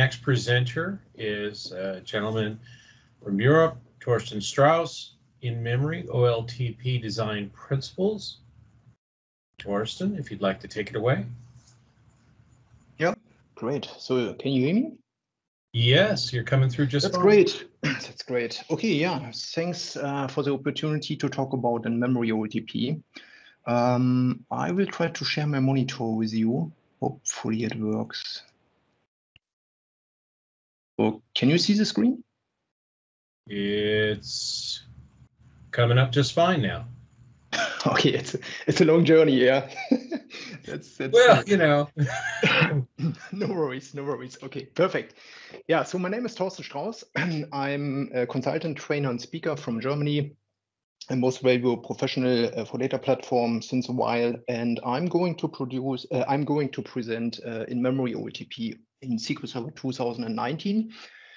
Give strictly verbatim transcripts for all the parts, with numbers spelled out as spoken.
next presenter is a gentleman from Europe, Torsten Strauss, in-memory O L T P design principles. Torsten, if you'd like to take it away. Yeah, great. So can you hear me? Yes, you're coming through just That's fine. great. That's great. Okay, yeah, thanks uh, for the opportunity to talk about in-memory O L T P. Um, I will try to share my monitor with you. Hopefully it works. Oh, can you see the screen? It's coming up just fine now. Okay, it's it's a long journey, yeah. that's, that's well, you know. No worries, no worries. Okay, perfect. Yeah, so my name is Torsten Strauss. I'm a consultant, trainer, and speaker from Germany. I'm most valuable professional uh, for data platform since a while, and I'm going to produce. Uh, I'm going to present uh, in-memory O L T P in S Q L Server two thousand nineteen.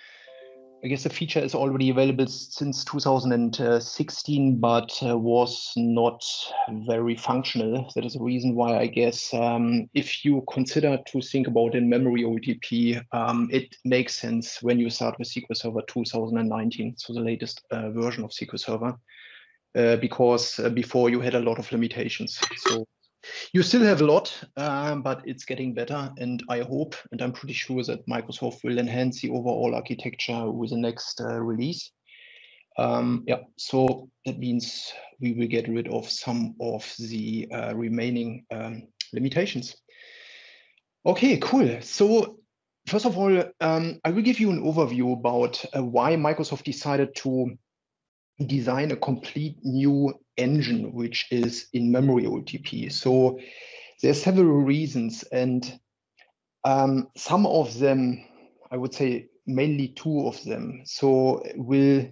I guess the feature is already available since two thousand sixteen, but uh, was not very functional. That is the reason why I guess um, if you consider to think about in-memory O L T P, um, it makes sense when you start with S Q L Server two thousand nineteen, so the latest uh, version of S Q L Server, uh, because uh, before you had a lot of limitations. So you still have a lot, um, but it's getting better. And I hope, and I'm pretty sure that Microsoft will enhance the overall architecture with the next uh, release. Um, yeah, so that means we will get rid of some of the uh, remaining um, limitations. Okay, cool. So first of all, um, I will give you an overview about uh, why Microsoft decided to design a complete new engine, which is in-memory O L T P. So there's several reasons, and um, some of them, I would say mainly two of them. So will,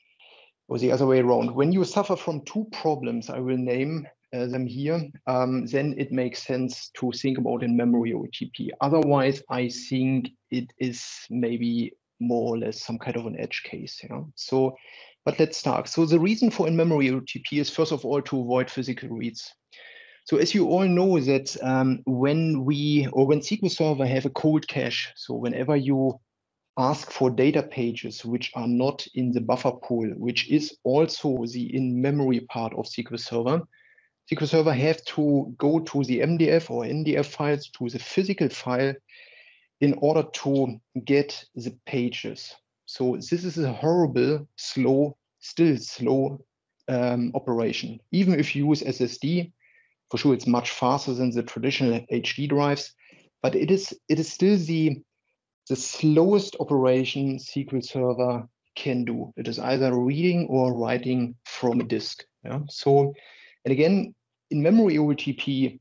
or the other way around, when you suffer from two problems, I will name uh, them here, um, then it makes sense to think about in-memory O L T P. Otherwise, I think it is maybe more or less some kind of an edge case. You know? So, but let's start. So the reason for in-memory O L T P is first of all to avoid physical reads. So as you all know that um, when we, or when S Q L Server have a cold cache, so whenever you ask for data pages which are not in the buffer pool, which is also the in-memory part of S Q L Server, S Q L Server have to go to the M D F or N D F files, to the physical file, in order to get the pages. So this is a horrible, slow, still slow um, operation. Even if you use S S D, for sure it's much faster than the traditional H D drives, but it is it is still the the slowest operation S Q L Server can do. It is either reading or writing from a disk. Yeah? So, and again, in-memory O L T P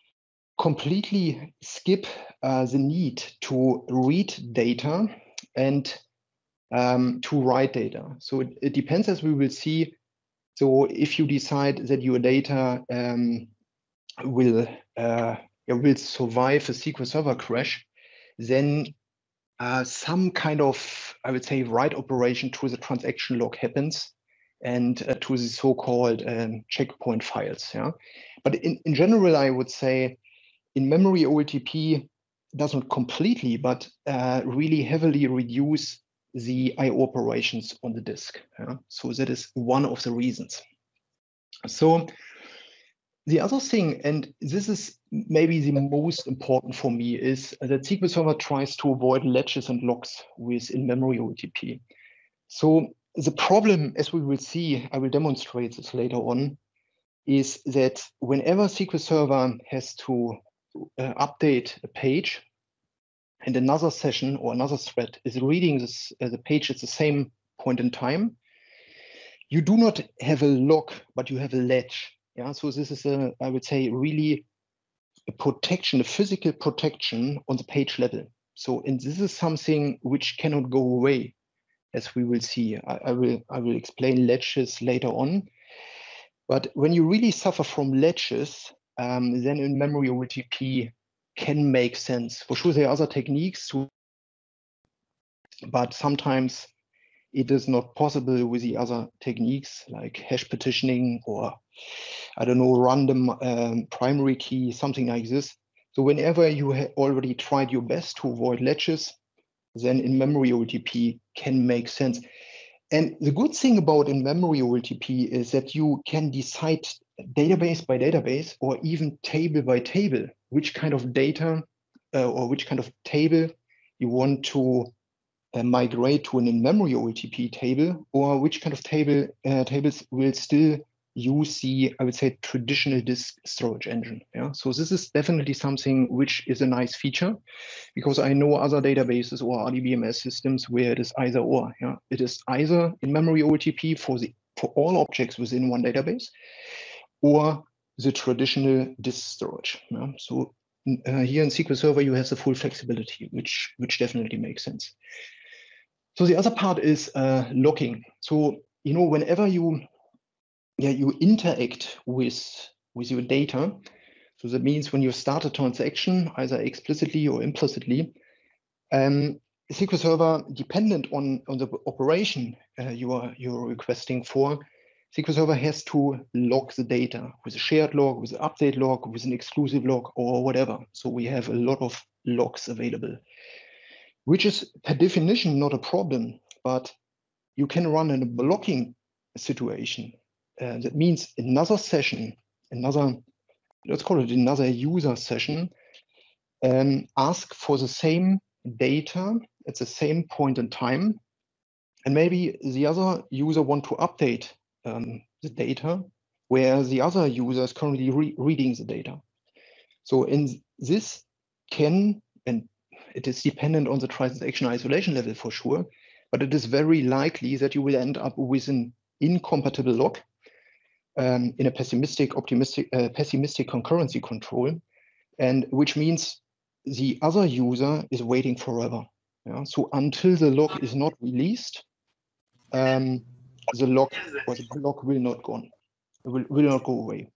completely skip uh, the need to read data and um, to write data. So it, it depends, as we will see. So if you decide that your data um, will uh, will survive a S Q L Server crash, then uh, some kind of, I would say, write operation to the transaction log happens, and uh, to the so-called um, checkpoint files. Yeah, but in, in general, I would say in-memory O L T P doesn't completely, but uh, really heavily reduce the I O operations on the disk. Yeah? So that is one of the reasons. So the other thing, and this is maybe the most important for me, is that S Q L Server tries to avoid latches and locks with in-memory O L T P. So the problem, as we will see, I will demonstrate this later on, is that whenever S Q L Server has to uh, update a page, and another session or another thread is reading this uh, the page at the same point in time, you do not have a lock, but you have a latch. Yeah, so this is a, I would say, really a protection, a physical protection on the page level. So, and this is something which cannot go away, as we will see. I, I will I will explain latches later on. But when you really suffer from latches, um, then in-memory O L T P can make sense. For sure, there are other techniques, to, but sometimes it is not possible with the other techniques like hash partitioning or, I don't know, random um, primary key, something like this. So whenever you have already tried your best to avoid latches, then in-memory O L T P can make sense. And the good thing about in-memory O L T P is that you can decide database by database or even table by table which kind of data uh, or which kind of table you want to uh, migrate to an in-memory O L T P table, or which kind of table uh, tables will still use the, I would say, traditional disk storage engine. Yeah, so this is definitely something which is a nice feature, because I know other databases or R D B M S systems where it is either or. Yeah, it is either in-memory O L T P for the for all objects within one database, or the traditional disk storage. Yeah? So uh, here in S Q L Server, you have the full flexibility, which which definitely makes sense. So the other part is uh, logging. So you know, whenever you yeah you interact with with your data, so that means when you start a transaction, either explicitly or implicitly, um, S Q L Server, dependent on on the operation uh, you are you're requesting for, S Q L Server has to log the data with a shared log, with an update log, with an exclusive log, or whatever. So we have a lot of logs available, which is per definition not a problem, but you can run in a blocking situation. Uh, that means another session, another, let's call it another user session, um, ask for the same data at the same point in time. And maybe the other user want to update um, the data where the other user is currently re reading the data. So in this can, and it is dependent on the transaction isolation level for sure, but it is very likely that you will end up with an incompatible log um, in a pessimistic, optimistic, uh, pessimistic concurrency control, and which means the other user is waiting forever. Yeah? So until the log is not released, um, the log or the block will not go on, will, will not go away.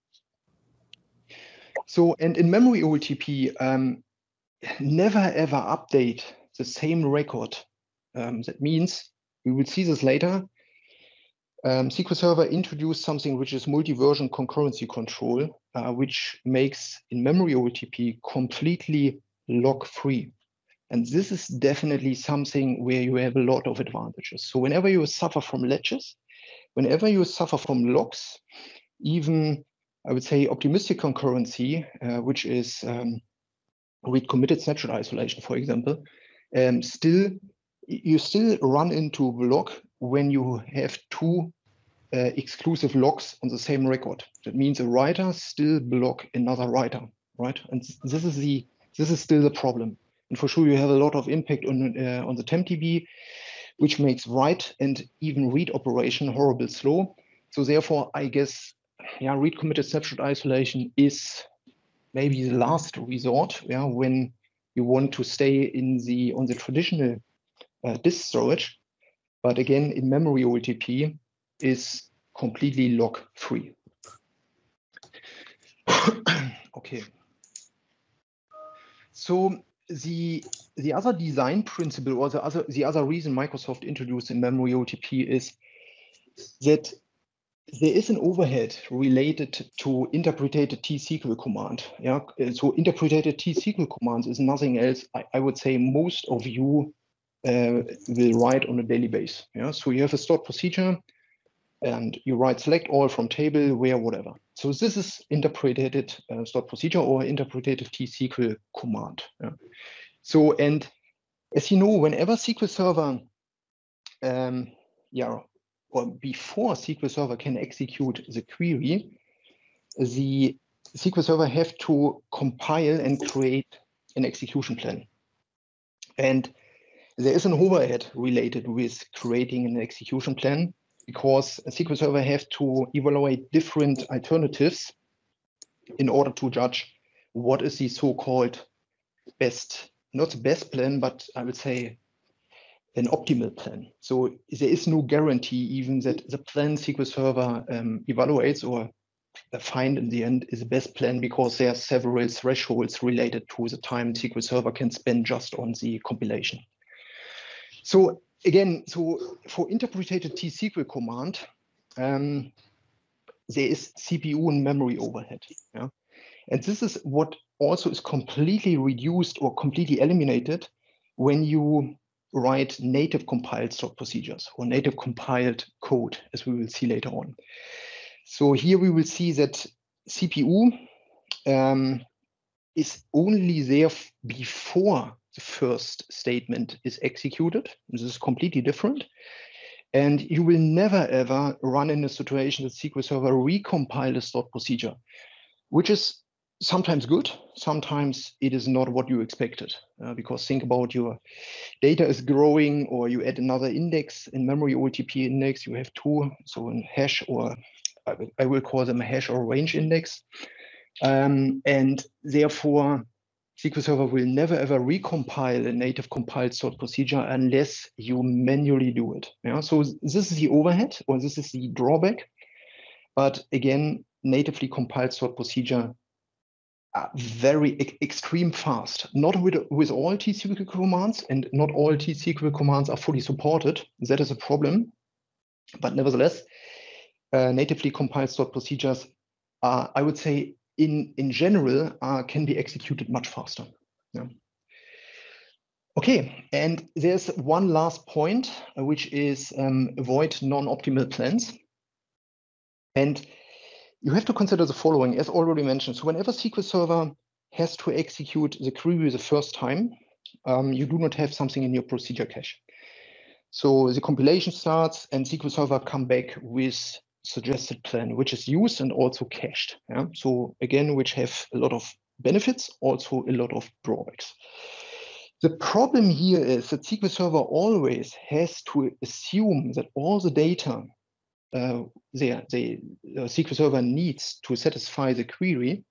So, and in memory O L T P, um, never ever update the same record. Um, that means we will see this later. Um, S Q L Server introduced something which is multi-version concurrency control, uh, which makes in-memory O L T P completely log-free. And this is definitely something where you have a lot of advantages. So whenever you suffer from ledges, whenever you suffer from logs, even I would say optimistic concurrency, uh, which is um, read committed snapshot isolation, for example, um, still you still run into a block when you have two uh, exclusive logs on the same record. That means a writer still block another writer, right? And this is the this is still the problem. And for sure, you have a lot of impact on uh, on the TempDB, which makes write and even read operation horrible slow. So therefore, I guess, yeah, read committed snapshot isolation is maybe the last resort, yeah, when you want to stay in the on the traditional uh, disk storage. But again, in memory O L T P is completely log free. Okay. So the the other design principle, or the other the other reason Microsoft introduced in memory O L T P is that there is an overhead related to interpreted T S Q L command. Yeah, so interpreted T S Q L commands is nothing else. I, I would say most of you uh, will write on a daily basis. Yeah, so you have a stored procedure, and you write select all from table where whatever. So this is interpreted uh, stored procedure or interpreted T S Q L command. Yeah. So and as you know, whenever S Q L Server, um, yeah. or before S Q L Server can execute the query, the S Q L Server have to compile and create an execution plan. And there is an overhead related with creating an execution plan, because S Q L Server have to evaluate different alternatives in order to judge what is the so-called best, not the best plan, but I would say an optimal plan. So there is no guarantee even that the plan S Q L Server um, evaluates or find in the end is the best plan, because there are several thresholds related to the time S Q L Server can spend just on the compilation. So again, so for interpreted T S Q L command, um, there is C P U and memory overhead. Yeah? And this is what also is completely reduced or completely eliminated when you write native compiled stored procedures or native compiled code, as we will see later on. So here we will see that C P U um, is only there before the first statement is executed. This is completely different. And you will never ever run in a situation that S Q L Server recompile a stored procedure, which is sometimes good, sometimes it is not what you expected. Uh, because think about your data is growing, or you add another index in memory O L T P index, you have two, so a hash, or I will, I will call them a hash or range index. Um, and therefore, S Q L Server will never ever recompile a native compiled stored procedure unless you manually do it. Yeah? So this is the overhead, or this is the drawback. But again, natively compiled stored procedure are very e extreme fast. Not with, with all T S Q L commands, and not all T S Q L commands are fully supported. That is a problem. But nevertheless, uh, natively compiled stored procedures are, I would say, in, in general, uh, can be executed much faster. Yeah. Okay, and there's one last point, uh, which is um, avoid non-optimal plans. And you have to consider the following, as already mentioned. So whenever S Q L Server has to execute the query the first time, um, you do not have something in your procedure cache. So the compilation starts and S Q L Server come back with suggested plan, which is used and also cached. Yeah? So again, which have a lot of benefits, also a lot of drawbacks. The problem here is that S Q L Server always has to assume that all the data uh, the, the uh, S Q L Server needs to satisfy the query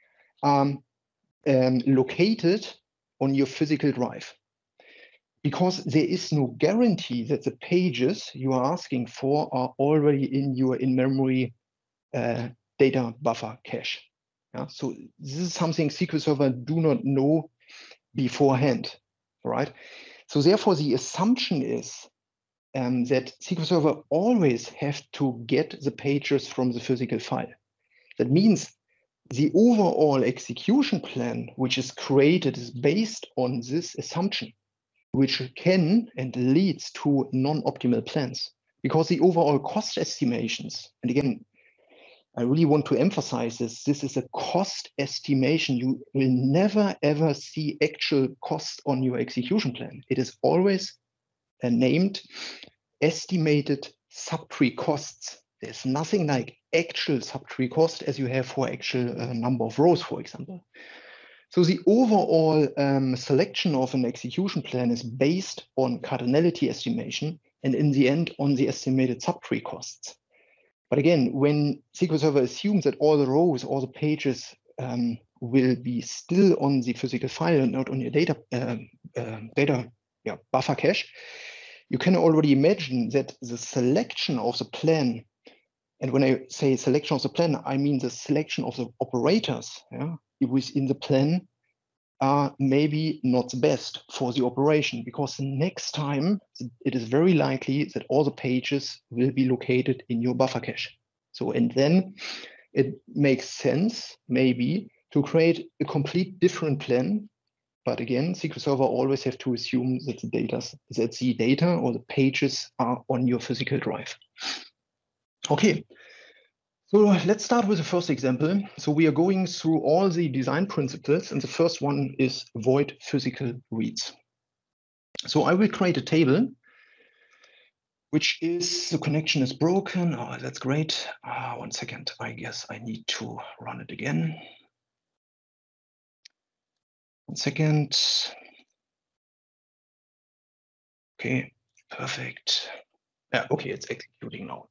um, um, located on your physical drive. Because there is no guarantee that the pages you are asking for are already in your in-memory uh, data buffer cache. Yeah? So this is something S Q L Server do not know beforehand, right? So therefore, the assumption is um, that S Q L Server always have to get the pages from the physical file. That means the overall execution plan, which is created, is based on this assumption, which can and leads to non-optimal plans. Because the overall cost estimations, and again, I really want to emphasize this, this is a cost estimation. You will never ever see actual cost on your execution plan. It is always uh, named estimated subtree costs. There's nothing like actual subtree cost as you have for actual uh, number of rows, for example. So the overall um, selection of an execution plan is based on cardinality estimation, and in the end on the estimated subtree costs. But again, when S Q L Server assumes that all the rows, all the pages um, will be still on the physical file and not on your data, uh, uh, data yeah, buffer cache, you can already imagine that the selection of the plan, and when I say selection of the plan, I mean the selection of the operators yeah, within the plan are maybe not the best for the operation, because the next time it is very likely that all the pages will be located in your buffer cache. So, and then it makes sense maybe to create a complete different plan. But again, S Q L Server always have to assume that the data, that the data or the pages are on your physical drive. Okay, so let's start with the first example. So we are going through all the design principles, and the first one is avoid physical reads. So I will create a table, which is the connection is broken. Oh, that's great. Uh, one second, I guess I need to run it again. One second. Okay, perfect. Yeah, okay, it's executing now.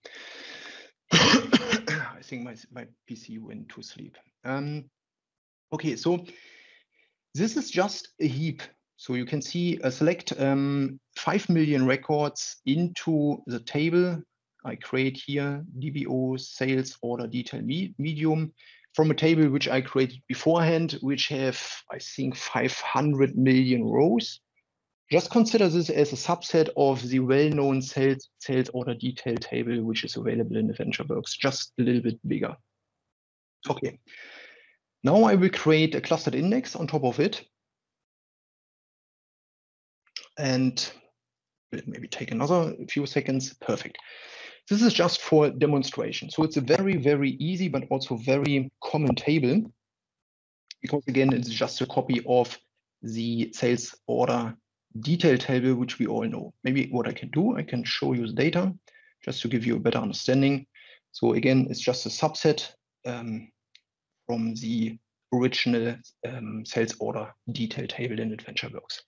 I think my, my P C went to sleep. Um, okay, so this is just a heap. So you can see uh, select um, five million records into the table. I create here D B O sales order detail me medium from a table which I created beforehand, which have, I think, five hundred million rows. Just consider this as a subset of the well-known sales, sales order detail table, which is available in AdventureWorks, just a little bit bigger. Okay. Now I will create a clustered index on top of it. And will maybe take another few seconds. Perfect. This is just for demonstration. So it's a very, very easy, but also very common table, because again, it's just a copy of the sales order detail table, which we all know. Maybe what I can do, I can show you the data just to give you a better understanding. So again, it's just a subset um, from the original um, sales order detail table in AdventureWorks.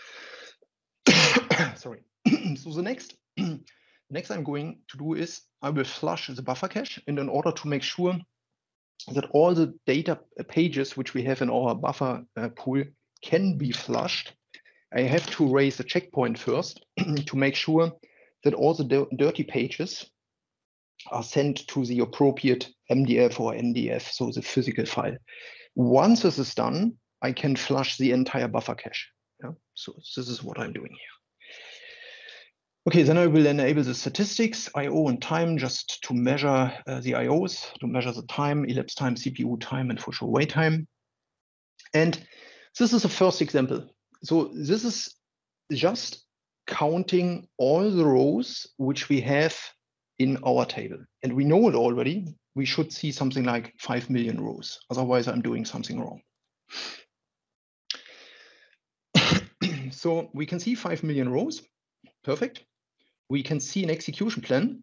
Sorry. So the next, the next I'm going to do is I will flush the buffer cache, and in order to make sure that all the data pages which we have in our buffer uh, pool can be flushed, I have to raise a checkpoint first to make sure that all the dirty pages are sent to the appropriate M D F or N D F, so the physical file. Once this is done, I can flush the entire buffer cache. Yeah? So this is what I'm doing here. Okay, then I will enable the statistics, I O and time, just to measure uh, the I Os, to measure the time, elapsed time, C P U time, and for sure wait time. And this is the first example. So this is just counting all the rows which we have in our table. And we know it already. We should see something like five million rows. Otherwise, I'm doing something wrong. So we can see five million rows. Perfect. We can see an execution plan.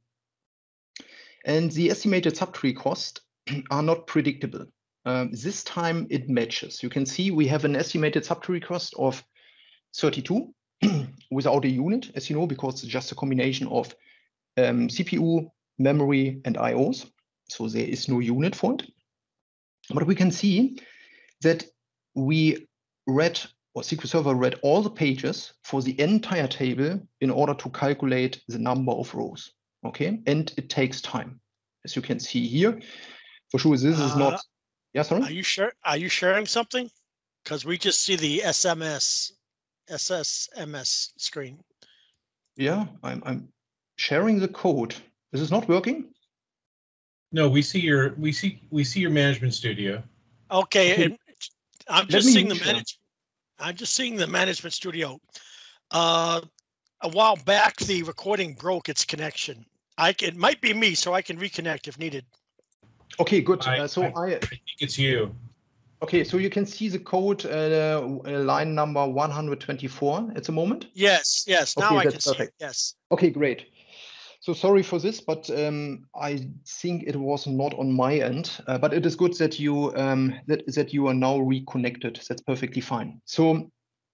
And the estimated subtree costs are not predictable. Um, this time it matches. You can see we have an estimated subtree cost of thirty-two without a unit, as you know, because it's just a combination of um, C P U, memory, and I Os. So there is no unit for it. But we can see that we read, or S Q L Server read all the pages for the entire table in order to calculate the number of rows. Okay, and it takes time, as you can see here. For sure, this is not. Uh, yeah, sorry. Are you sure? Are you sharing something? Because we just see the S M S, S S M S screen. Yeah, I'm. I'm sharing the code. Is this not working? No, we see your. We see. We see your management studio. Okay, okay. And I'm just seeing the manage. I'm just seeing the management studio. Uh, a while back, the recording broke its connection. I can, it might be me, so I can reconnect if needed. Okay, good. I, uh, so I, I, I think it's you. Okay, so you can see the code uh, line number one hundred twenty-four at the moment? Yes, yes. Now okay, I that's can see perfect. it. Yes. Okay, great. So sorry for this, but um, I think it was not on my end. Uh, but it is good that you um, that that you are now reconnected. That's perfectly fine. So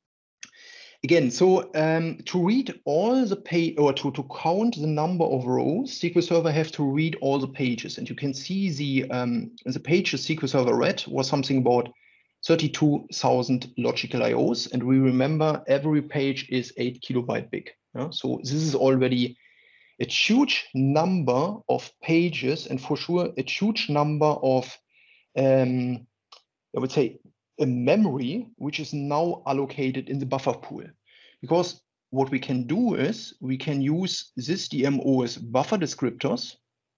again, so um, to read all the page or to to count the number of rows, S Q L Server have to read all the pages, and you can see the um, the pages S Q L Server read was something about thirty-two thousand logical I Os, and we remember every page is eight kilobyte big. Yeah? So this is already a huge number of pages, and for sure a huge number of, um, I would say, a memory which is now allocated in the buffer pool. Because what we can do is we can use this D M O as buffer descriptors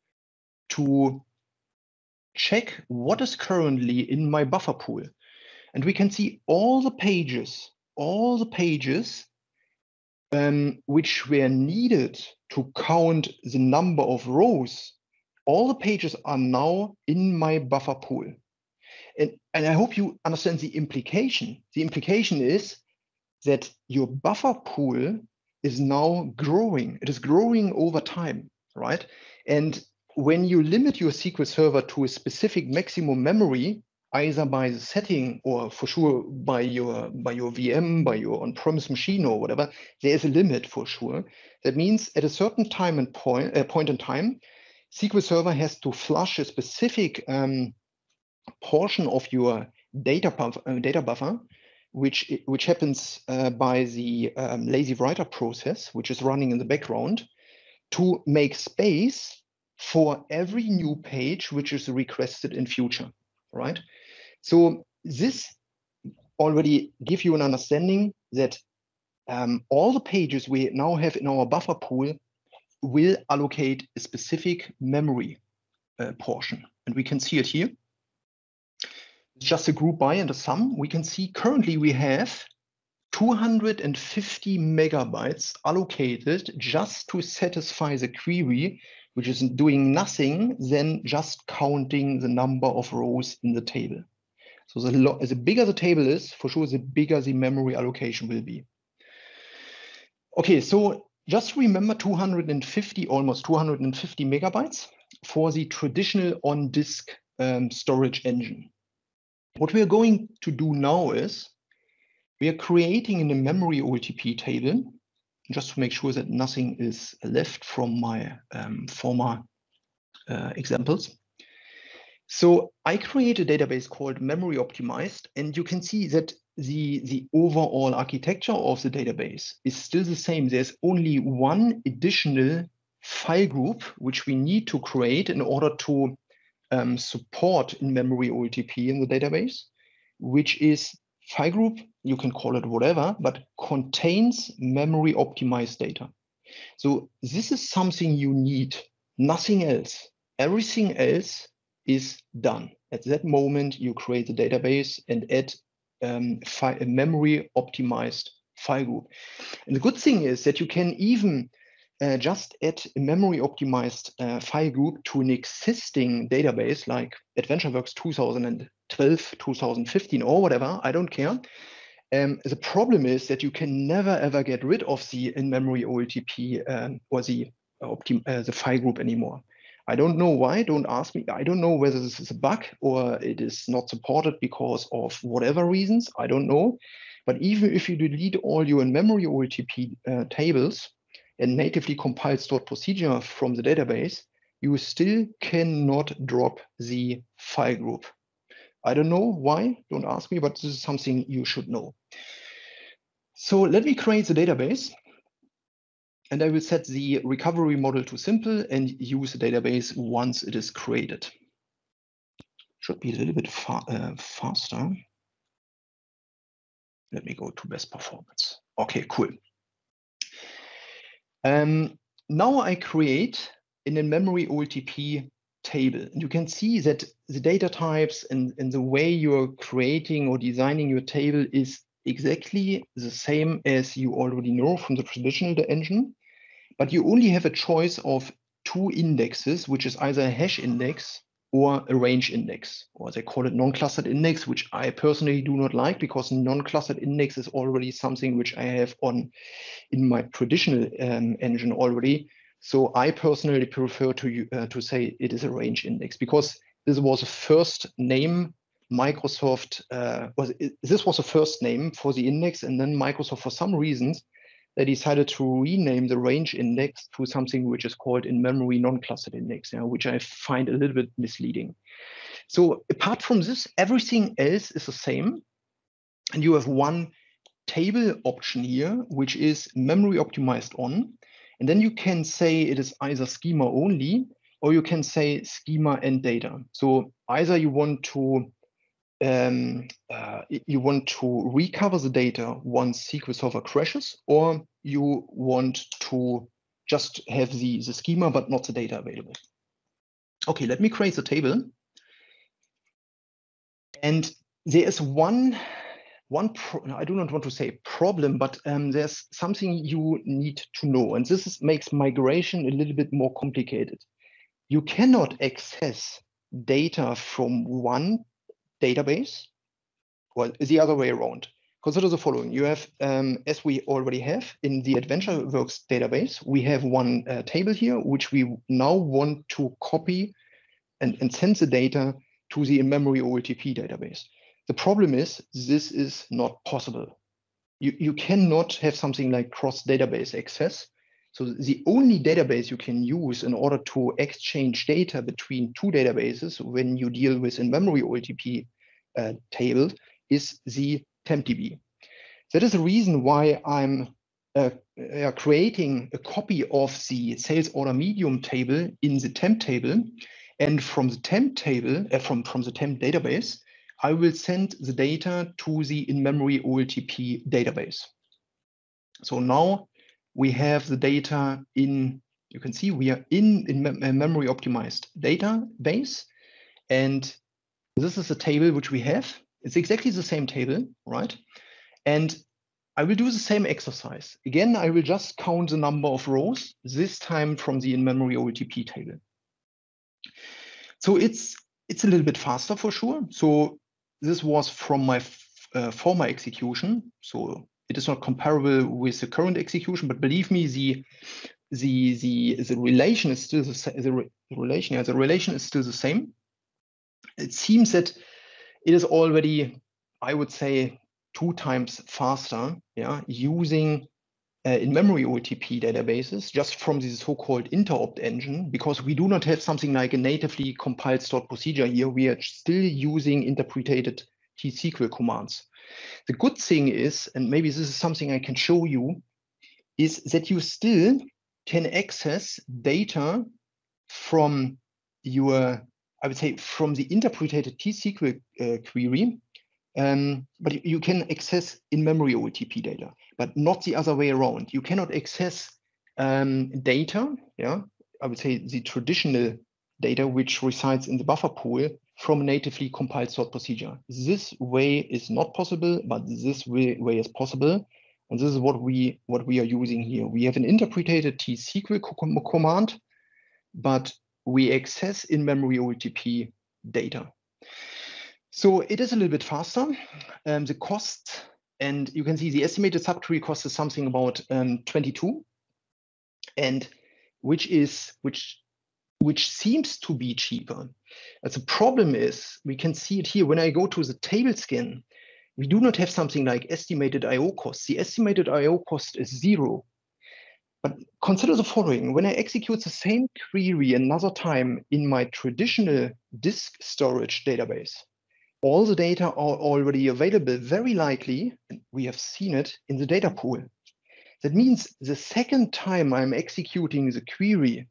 to check what is currently in my buffer pool. And we can see all the pages, all the pages um, which were needed to count the number of rows. All the pages are now in my buffer pool. And, and I hope you understand the implication. The implication is that your buffer pool is now growing. It is growing over time, right? And when you limit your S Q L Server to a specific maximum memory, either by the setting or for sure by your by your V M, by your on-premise machine or whatever, there is a limit for sure. That means at a certain time and point, uh, point in time, S Q L Server has to flush a specific um, portion of your data, buff, uh, data buffer, which, which happens uh, by the um, lazy writer process, which is running in the background, to make space for every new page which is requested in future, right? So this already gives you an understanding that um, all the pages we now have in our buffer pool will allocate a specific memory uh, portion. And we can see it here. It's just a group by and a sum. We can see currently we have two hundred fifty megabytes allocated just to satisfy the query, which is doing nothing than just counting the number of rows in the table. So the, the bigger the table is, for sure, the bigger the memory allocation will be. Okay, so just remember two hundred fifty, almost two hundred fifty megabytes for the traditional on-disk um, storage engine. What we are going to do now is we are creating in a memory O L T P table, just to make sure that nothing is left from my um, former uh, examples. So I create a database called Memory Optimized, and you can see that the, the overall architecture of the database is still the same. There's only one additional file group which we need to create in order to um, support in-memory O L T P in the database, which is file group, you can call it whatever, but contains memory optimized data. So this is something you need, nothing else. Everything else is done. At that moment, you create the database and add um, a memory optimized file group. And the good thing is that you can even uh, just add a memory optimized uh, file group to an existing database like AdventureWorks two thousand twelve, two thousand fifteen, or whatever, I don't care. Um, the problem is that you can never ever get rid of the in-memory O L T P um, or the, uh, the file group anymore. I don't know why, don't ask me. I don't know whether this is a bug or it is not supported because of whatever reasons, I don't know. But even if you delete all your in-memory O L T P uh, tables and natively compile stored procedure from the database, you still cannot drop the file group. I don't know why, don't ask me, but this is something you should know. So let me create the database. And I will set the recovery model to simple and use the database once it is created. Should be a little bit fa uh, faster. Let me go to best performance. Okay, cool. Um, now I create in a memory O L T P table. And you can see that the data types and, and the way you're creating or designing your table is exactly the same as you already know from the traditional engine. But you only have a choice of two indexes, which is either a hash index or a range index, or they call it non-clustered index, which I personally do not like because non-clustered index is already something which I have on in my traditional um, engine already. So I personally prefer to uh, to say it is a range index because this was the first name Microsoft uh, was. This was the first name for the index, and then Microsoft, for some reasons, they decided to rename the range index to something which is called in-memory non-clustered index, you know, which I find a little bit misleading. So apart from this, everything else is the same. And you have one table option here, which is memory optimized on. And then you can say it is either schema only, or you can say schema and data. So either you want to Um, uh, you want to recover the data once S Q L Server crashes, or you want to just have the, the schema but not the data available. Okay, let me create the table. And there is one, one pro I do not want to say problem, but um, there's something you need to know. And this is, makes migration a little bit more complicated. You cannot access data from one database, well, the other way around. Consider the following. You have, um, as we already have in the AdventureWorks database, we have one uh, table here, which we now want to copy and, and send the data to the in-memory O L T P database. The problem is this is not possible. You, you cannot have something like cross-database access. So the only database you can use in order to exchange data between two databases when you deal with in-memory O L T P uh, table is the TempDB. That is the reason why I'm uh, uh, creating a copy of the sales order medium table in the temp table. And from the temp table, uh, from, from the temp database, I will send the data to the in-memory O L T P database. So now we have the data in, you can see we are in, in mem memory optimized database. And this is the table which we have. It's exactly the same table, right? And I will do the same exercise. Again, I will just count the number of rows, this time from the in-memory O L T P table. So it's, it's a little bit faster for sure. So this was from my uh, former execution. So it is not comparable with the current execution, but believe me, the the the the relation is still the same. The, re the relation, yeah, the relation is still the same. It seems that it is already, I would say, two times faster, yeah, using uh, in-memory O L T P databases just from this so-called interopt engine, because we do not have something like a natively compiled stored procedure here. We are still using interpreted T S Q L commands. The good thing is, and maybe this is something I can show you, is that you still can access data from your, I would say, from the interpreted T S Q L uh, query, um, but you can access in-memory O L T P data, but not the other way around. You cannot access um, data, yeah, I would say the traditional data which resides in the buffer pool from a natively compiled stored procedure. This way is not possible, but this way, way is possible. And this is what we what we are using here. We have an interpreted T S Q L com command, but we access in-memory O L T P data. So it is a little bit faster. Um, the cost, and you can see the estimated subtree cost is something about um, twenty-two, and which is which which seems to be cheaper. But the problem is, we can see it here when I go to the table scan. We do not have something like estimated I O cost. The estimated I O cost is zero. But consider the following. When I execute the same query another time in my traditional disk storage database, all the data are already available, very likely, and we have seen it, in the data pool. That means the second time I'm executing the query,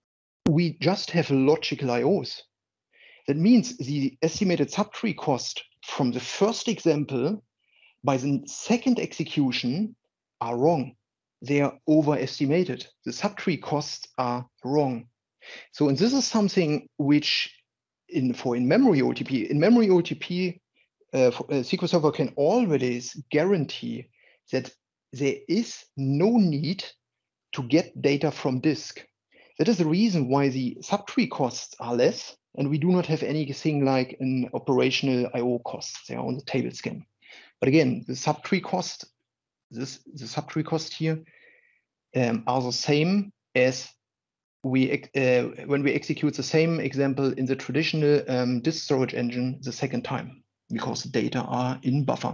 we just have logical I Os. That means the estimated subtree cost from the first example by the second execution are wrong. They are overestimated. The subtree costs are wrong. So, and this is something which in for in-memory O L T P, in-memory O L T P, uh, for, uh, S Q L Server can always guarantee that there is no need to get data from disk. That is the reason why the subtree costs are less, and we do not have anything like an operational I O cost there on the table scan. But again, the subtree cost, this the subtree cost here um, are the same as we uh, when we execute the same example in the traditional um, disk storage engine the second time, because the data are in buffer.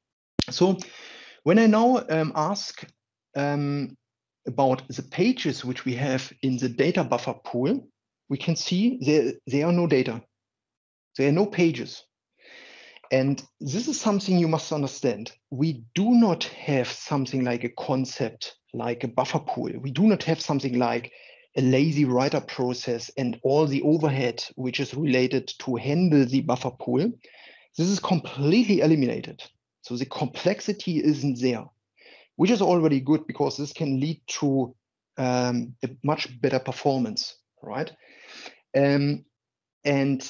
So when I now um, ask um, about the pages which we have in the data buffer pool, we can see there, there are no data. There are no pages. And this is something you must understand. We do not have something like a concept like a buffer pool. We do not have something like a lazy writer process and all the overhead which is related to handle the buffer pool. This is completely eliminated. So the complexity isn't there, which is already good because this can lead to um, a much better performance, right? Um, and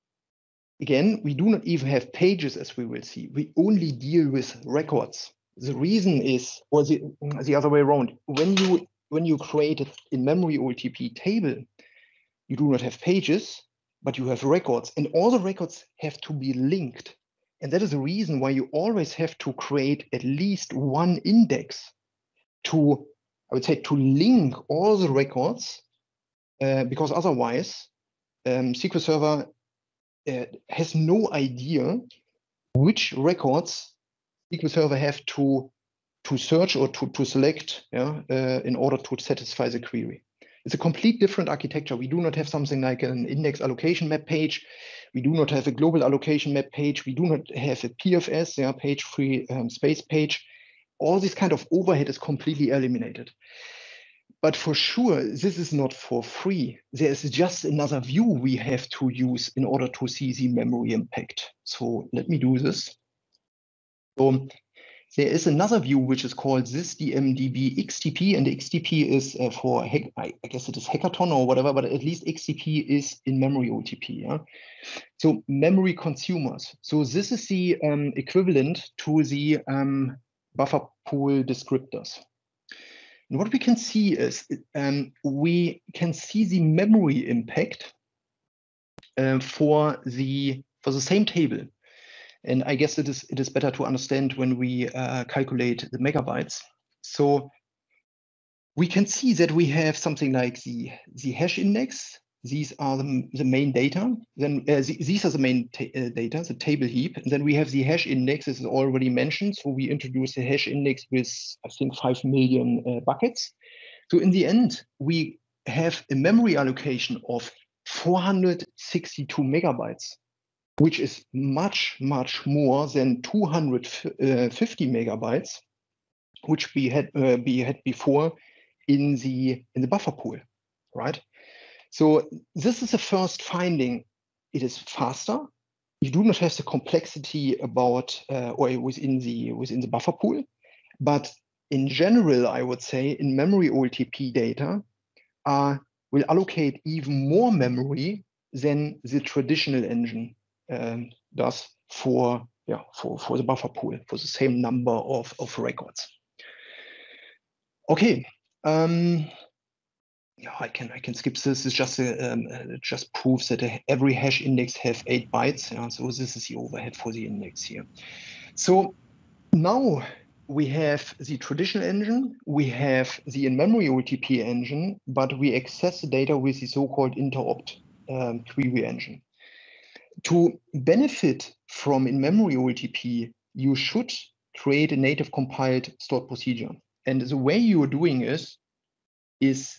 again, we do not even have pages, as we will see. We only deal with records. The reason is, or the, the other way around, when you when you create an in-memory O L T P table, you do not have pages, but you have records, and all the records have to be linked. And that is the reason why you always have to create at least one index to, I would say, to link all the records, uh, because otherwise, um, S Q L Server uh, has no idea which records S Q L Server have to to search or to, to select, yeah, uh, in order to satisfy the query. It's a complete different architecture. We do not have something like an index allocation map page. We do not have a global allocation map page. We do not have a P F S, yeah, page free um, space page. All this kind of overhead is completely eliminated. But for sure, this is not for free. There is just another view we have to use in order to see the memory impact. So let me do this. So, there is another view which is called sysdmdb X T P, and X T P is uh, for, I guess it is Hackathon or whatever, but at least X T P is in-memory O T P. Yeah? So memory consumers. So this is the um, equivalent to the um, buffer pool descriptors. And what we can see is um, we can see the memory impact uh, for the for the same table. And I guess it is it is better to understand when we uh, calculate the megabytes. So we can see that we have something like the the hash index. These are the, the main data. Then uh, the, these are the main uh, data, the table heap. And then we have the hash index, as is already mentioned. So we introduce the hash index with, I think, five million uh, buckets. So in the end, we have a memory allocation of four hundred sixty-two megabytes, which is much, much more than two hundred fifty megabytes, which we had uh, we had before in the in the buffer pool, right? So this is the first finding. It is faster. You do not have the complexity about uh, or within the within the buffer pool, but in general, I would say in memory O L T P data uh, will allocate even more memory than the traditional engine um, does for yeah for for the buffer pool for the same number of of records. Okay. Um, Yeah, I can I can skip this. It's just a, um, it just proves that every hash index have eight bytes. Yeah, so this is the overhead for the index here. So now we have the traditional engine, we have the in-memory O L T P engine, but we access the data with the so-called interopt um, query engine. To benefit from in-memory O L T P, you should create a native compiled stored procedure. And the way you are doing is is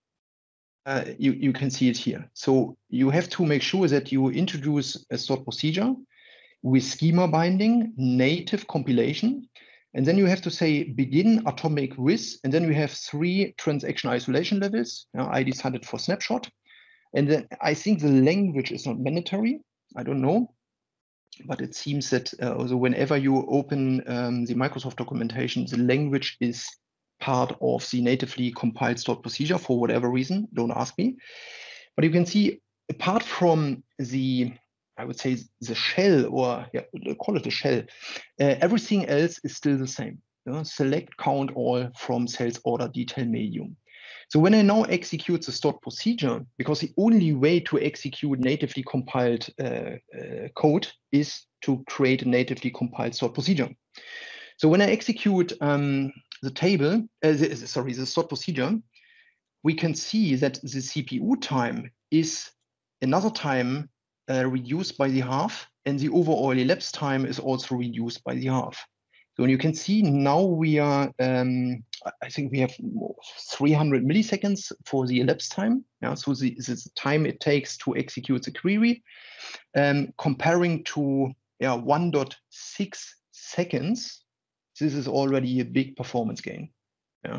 Uh, you, you can see it here. So you have to make sure that you introduce a stored procedure with schema binding, native compilation, and then you have to say begin atomic with, and then you have three transaction isolation levels. Uh, I decided for snapshot. And then I think the language is not mandatory. I don't know. But it seems that uh, also whenever you open um, the Microsoft documentation, the language is part of the natively compiled stored procedure for whatever reason, don't ask me. But you can see, apart from the, I would say the shell, or yeah, call it a shell, uh, everything else is still the same. You know, select count all from sales order detail medium. So when I now execute the stored procedure, because the only way to execute natively compiled uh, uh, code is to create a natively compiled stored procedure. So when I execute um, the table, uh, the, sorry, the stored procedure, we can see that the C P U time is another time uh, reduced by the half, and the overall elapsed time is also reduced by the half. So you can see now we are, um, I think we have three hundred milliseconds for the elapsed time. Yeah, so the, the time it takes to execute the query, um, comparing to yeah, one point six seconds. This is already a big performance gain. Yeah.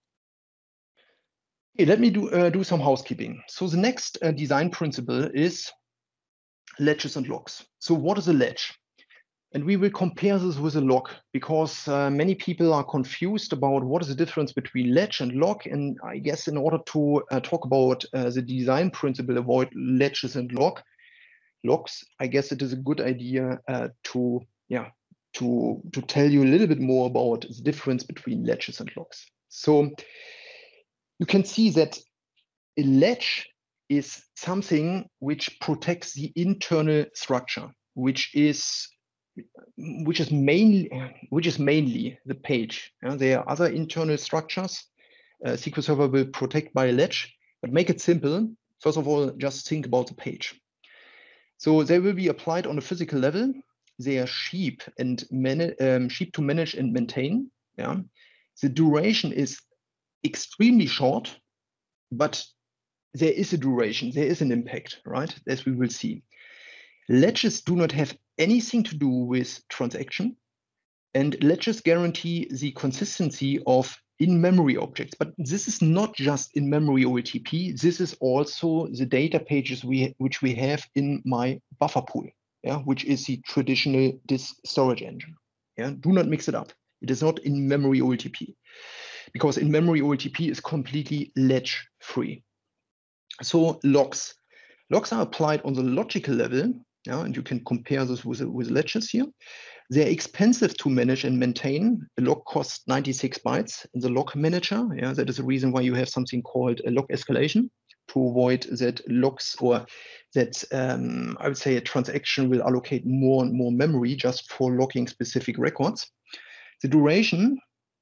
Okay, let me do, uh, do some housekeeping. So the next uh, design principle is ledges and locks. So what is a ledge? And we will compare this with a lock, because uh, many people are confused about what is the difference between ledge and lock. And I guess in order to uh, talk about uh, the design principle, avoid ledges and lock, locks, I guess it is a good idea uh, to, yeah, to, to tell you a little bit more about the difference between ledges and locks. So you can see that a ledge is something which protects the internal structure, which is which is mainly which is mainly the page. Uh, there are other internal structures uh, S Q L Server will protect by a ledge, but make it simple. First of all, just think about the page. So they will be applied on a physical level. They are cheap and um, cheap to manage and maintain. Yeah, the duration is extremely short, but there is a duration, there is an impact, right? As we will see. Ledges do not have anything to do with transaction, and ledges guarantee the consistency of in-memory objects. But this is not just in-memory O L T P, this is also the data pages we, which we have in my buffer pool, yeah, which is the traditional disk storage engine. Yeah, do not mix it up. It is not in-memory O L T P, because in-memory O L T P is completely ledge-free. So locks. Locks are applied on the logical level, yeah, and you can compare this with, with ledges here. They're expensive to manage and maintain. A log costs ninety-six bytes in the log manager. Yeah, that is the reason why you have something called a log escalation, to avoid that logs or that um, I would say a transaction will allocate more and more memory just for logging specific records. The duration,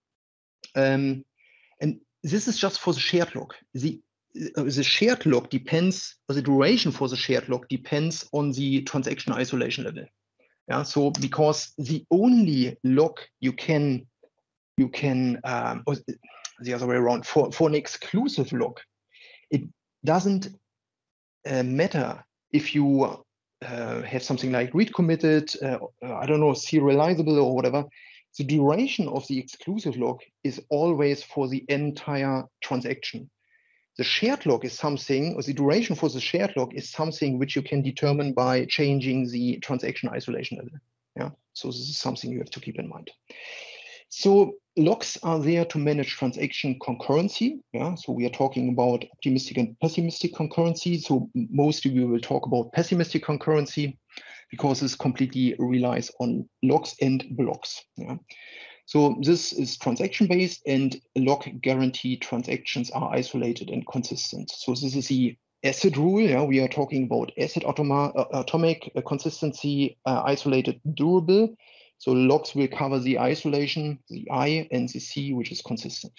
um, and this is just for the shared log. The uh, the shared log depends, or the duration for the shared log depends on the transaction isolation level. Yeah, so because the only log you can you can um, or the other way around for for an exclusive log, it doesn't uh, matter if you uh, have something like read committed, uh, I don't know, serializable or whatever. The duration of the exclusive log is always for the entire transaction. The shared log is something, or the duration for the shared log is something which you can determine by changing the transaction isolation level. Yeah, so this is something you have to keep in mind. So logs are there to manage transaction concurrency. Yeah, so we are talking about optimistic and pessimistic concurrency. So mostly we will talk about pessimistic concurrency because this completely relies on logs and blocks. Yeah. So this is transaction-based, and log guarantee transactions are isolated and consistent. So this is the ACID rule. Yeah, we are talking about ACID automa uh, atomic uh, consistency, uh, isolated, durable. So logs will cover the isolation, the I, and the C, which is consistent.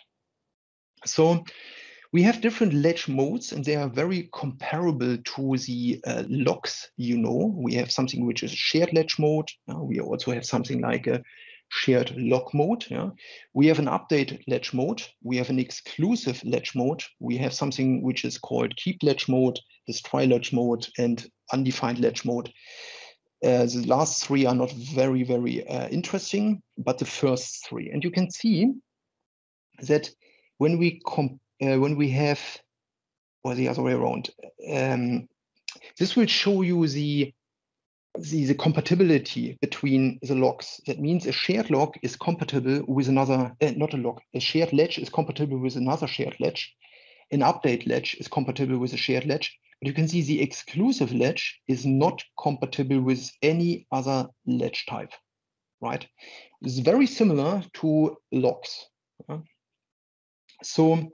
So we have different ledge modes, and they are very comparable to the uh, logs. You know, we have something which is a shared ledge mode. Uh, we also have something like a shared log mode. Yeah, we have an update ledge mode. We have an exclusive ledge mode. We have something which is called keep ledge mode, destroy ledge mode, and undefined ledge mode. Uh, the last three are not very, very uh, interesting, but the first three. And you can see that when we comp uh, when we have, or the other way around, um, this will show you the, the the compatibility between the logs. That means a shared log is compatible with another, uh, not a log, a shared ledge is compatible with another shared ledge. An update ledge is compatible with a shared ledge. But you can see the exclusive ledge is not compatible with any other ledge type, right? It's very similar to logs. Yeah? So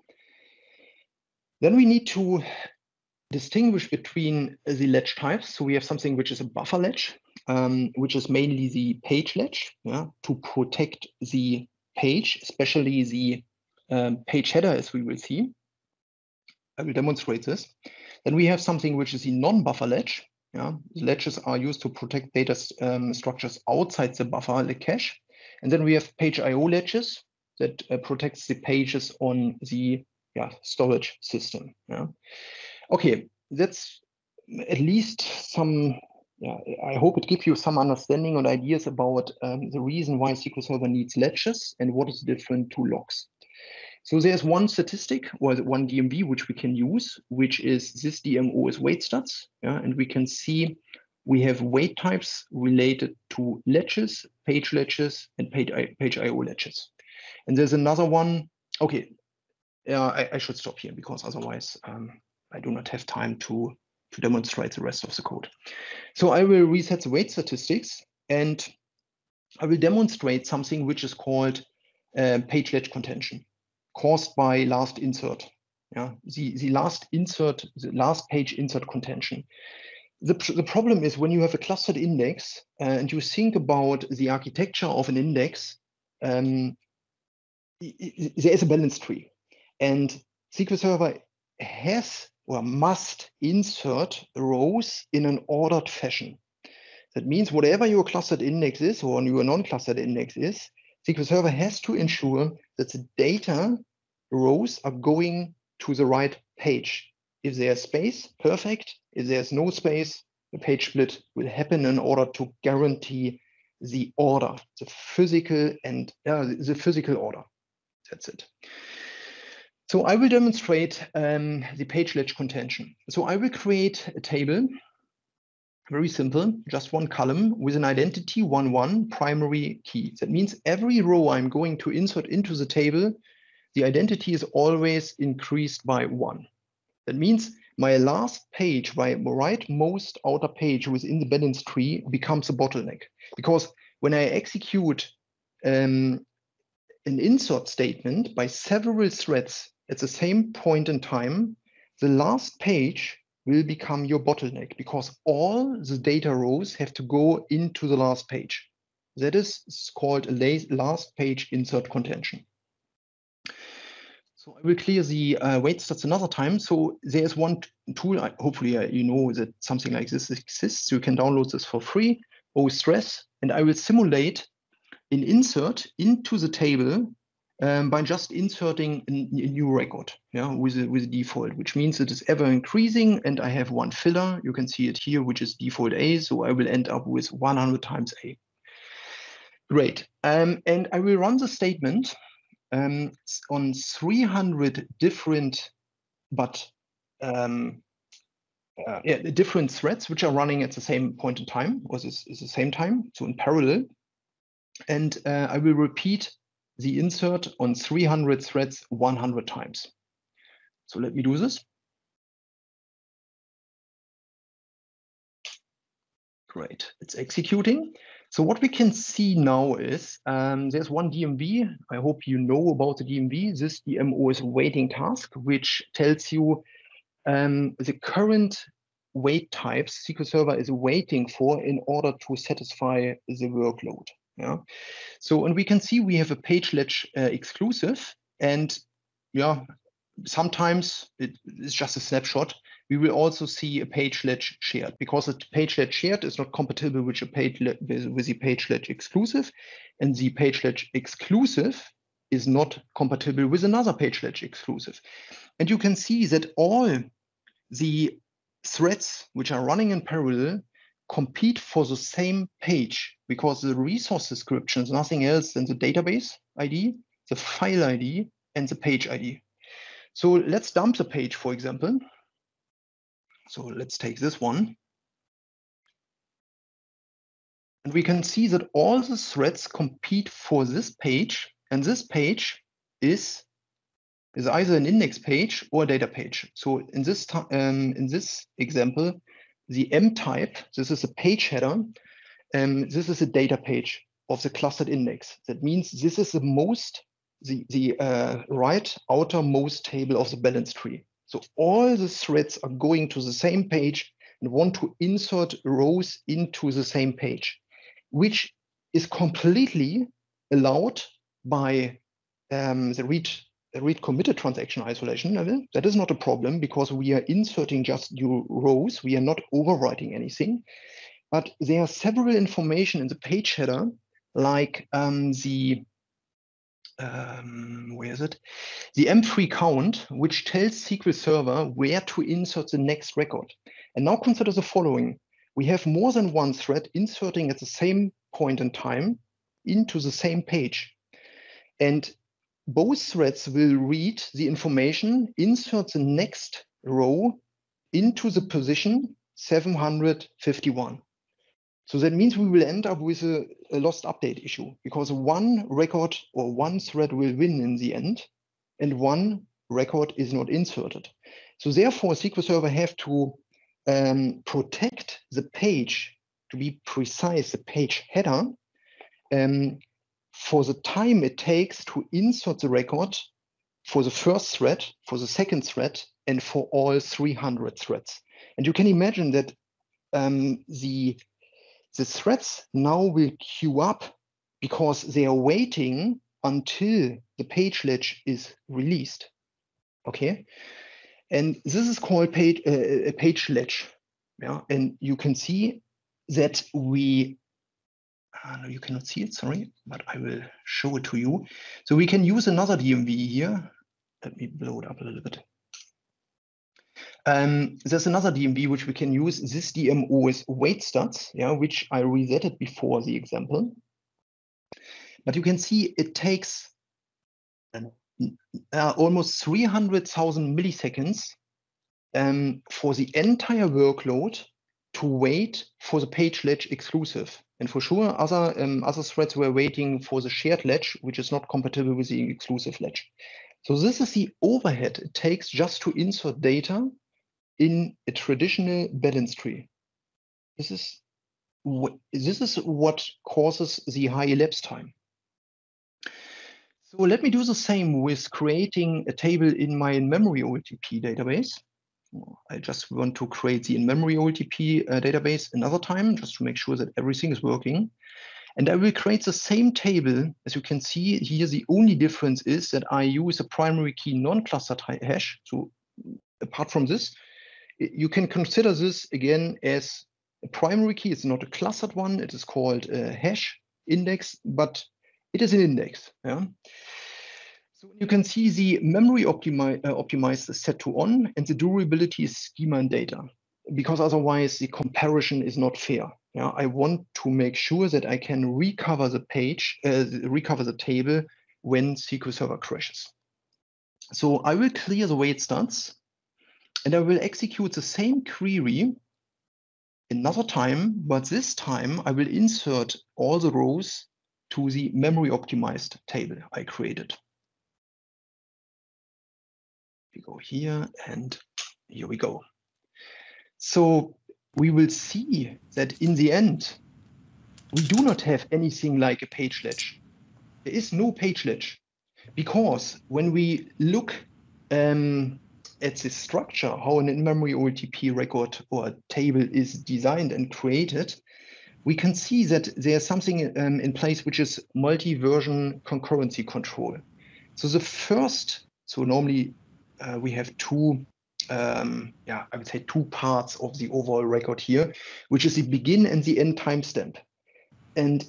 then we need to distinguish between the ledge types. So we have something which is a buffer ledge, um, which is mainly the page ledge, yeah, to protect the page, especially the um, page header, as we will see. I will demonstrate this. Then we have something which is the non-buffer ledge. Yeah, the ledges are used to protect data um, structures outside the buffer, the cache. And then we have page I O ledges that uh, protects the pages on the yeah, storage system. Yeah. Okay, that's at least some, yeah, I hope it gives you some understanding and ideas about um, the reason why S Q L Server needs ledges and what is different to logs. So there's one statistic, or one D M V, which we can use, which is this D M O is weight stats. Yeah, and we can see we have weight types related to ledges, page ledges, and page, page I O ledges. And there's another one. Okay, yeah, I, I should stop here because otherwise um, I do not have time to, to demonstrate the rest of the code. So I will reset the weight statistics, and I will demonstrate something which is called uh, page ledge contention, caused by last insert. Yeah, the, the last insert, the last page insert contention. The, the problem is when you have a clustered index uh, and you think about the architecture of an index, um, there is a balance tree. And S Q L Server has or must insert rows in an ordered fashion. That means whatever your clustered index is or your non-clustered index is, S Q L Server has to ensure that the data rows are going to the right page. If there's space, perfect. If there's no space, the page split will happen in order to guarantee the order, the physical and uh, the physical order. That's it. So I will demonstrate um, the page ledge contention. So I will create a table, very simple, just one column with an identity one one primary key. That means every row I'm going to insert into the table, the identity is always increased by one. That means my last page, my rightmost outer page within the balance tree becomes a bottleneck, because when I execute um, an insert statement by several threads at the same point in time, the last page will become your bottleneck because all the data rows have to go into the last page. That is called a last page insert contention. So I will clear the uh, wait stats another time. So there's one tool, I, hopefully uh, you know that something like this exists. You can download this for free, ostress, and I will simulate an insert into the table um, by just inserting a, a new record, yeah, with a, with a default, which means it is ever increasing, and I have one filler. You can see it here, which is default A, so I will end up with one hundred times A. Great, um, and I will run the statement um, on three hundred different, but um, uh, yeah, different threads which are running at the same point in time, or this is the same time, so in parallel. And uh, I will repeat the insert on three hundred threads one hundred times. So let me do this. Great, it's executing. So what we can see now is um, there's one D M V. I hope you know about the D M V. This D M O is a waiting task, which tells you um, the current wait types S Q L Server is waiting for in order to satisfy the workload. Yeah. So, and we can see we have a page ledge uh, exclusive, and yeah, sometimes it is just a snapshot. We will also see a page ledge shared because a page ledge shared is not compatible with a page with, with the page ledge exclusive, and the page ledge exclusive is not compatible with another page ledge exclusive. And you can see that all the threads which are running in parallel compete for the same page because the resource description is nothing else than the database I D, the file I D, and the page I D. So let's dump the page, for example. So let's take this one. And we can see that all the threads compete for this page, and this page is, is either an index page or a data page. So in this, um, in this example, the M type, this is a page header, and this is a data page of the clustered index. That means this is the most, the, the uh, right outermost table of the balance tree. So all the threads are going to the same page and want to insert rows into the same page, which is completely allowed by um, the read, read committed transaction isolation level. That is not a problem because we are inserting just new rows. We are not overwriting anything. But there are several information in the page header, like um, the Um, where is it? The M three count, which tells S Q L Server where to insert the next record. And now consider the following. We have more than one thread inserting at the same point in time into the same page. And both threads will read the information, insert the next row into the position seven hundred fifty-one. So that means we will end up with a, a lost update issue because one record or one thread will win in the end and one record is not inserted. So therefore, S Q L Server have to um, protect the page, to be precise, the page header, um, for the time it takes to insert the record for the first thread, for the second thread, and for all three hundred threads. And you can imagine that um, the The threads now will queue up because they are waiting until the page ledge is released. Okay, and this is called page, uh, a page ledge. Yeah, and you can see that we. Uh, no, you cannot see it. Sorry, but I will show it to you. So we can use another D M V here. Let me blow it up a little bit. Um, there's another D M V which we can use. This D M O is wait stats, yeah, which I resetted before the example. But you can see it takes uh, almost three hundred thousand milliseconds um, for the entire workload to wait for the page ledge exclusive. And for sure, other um, other threads were waiting for the shared ledge, which is not compatible with the exclusive ledge. So this is the overhead it takes just to insert data in a traditional balance tree. This is this is what causes the high elapsed time. So let me do the same with creating a table in my in-memory O L T P database. I just want to create the in-memory O L T P uh, database another time, just to make sure that everything is working. And I will create the same table. As you can see here, the only difference is that I use a primary key non-clustered hash. So apart from this, you can consider this again as a primary key. It's not a clustered one. It is called a hash index, but it is an index. Yeah. So you can see the memory optimi uh, optimized is set to on, and the durability is schema and data, because otherwise the comparison is not fair. Yeah, I want to make sure that I can recover the page, uh, recover the table when S Q L Server crashes. So I will clear the wait stats, and I will execute the same query another time, but this time I will insert all the rows to the memory optimized table I created. We go here, and here we go. So we will see that in the end, we do not have anything like a page ledge. There is no page ledge, because when we look um, at the structure, how an in-memory O L T P record or a table is designed and created, we can see that there's something um, in place which is multi-version concurrency control. So the first, so normally uh, we have two, um, yeah, I would say two parts of the overall record here, which is the begin and the end timestamp. And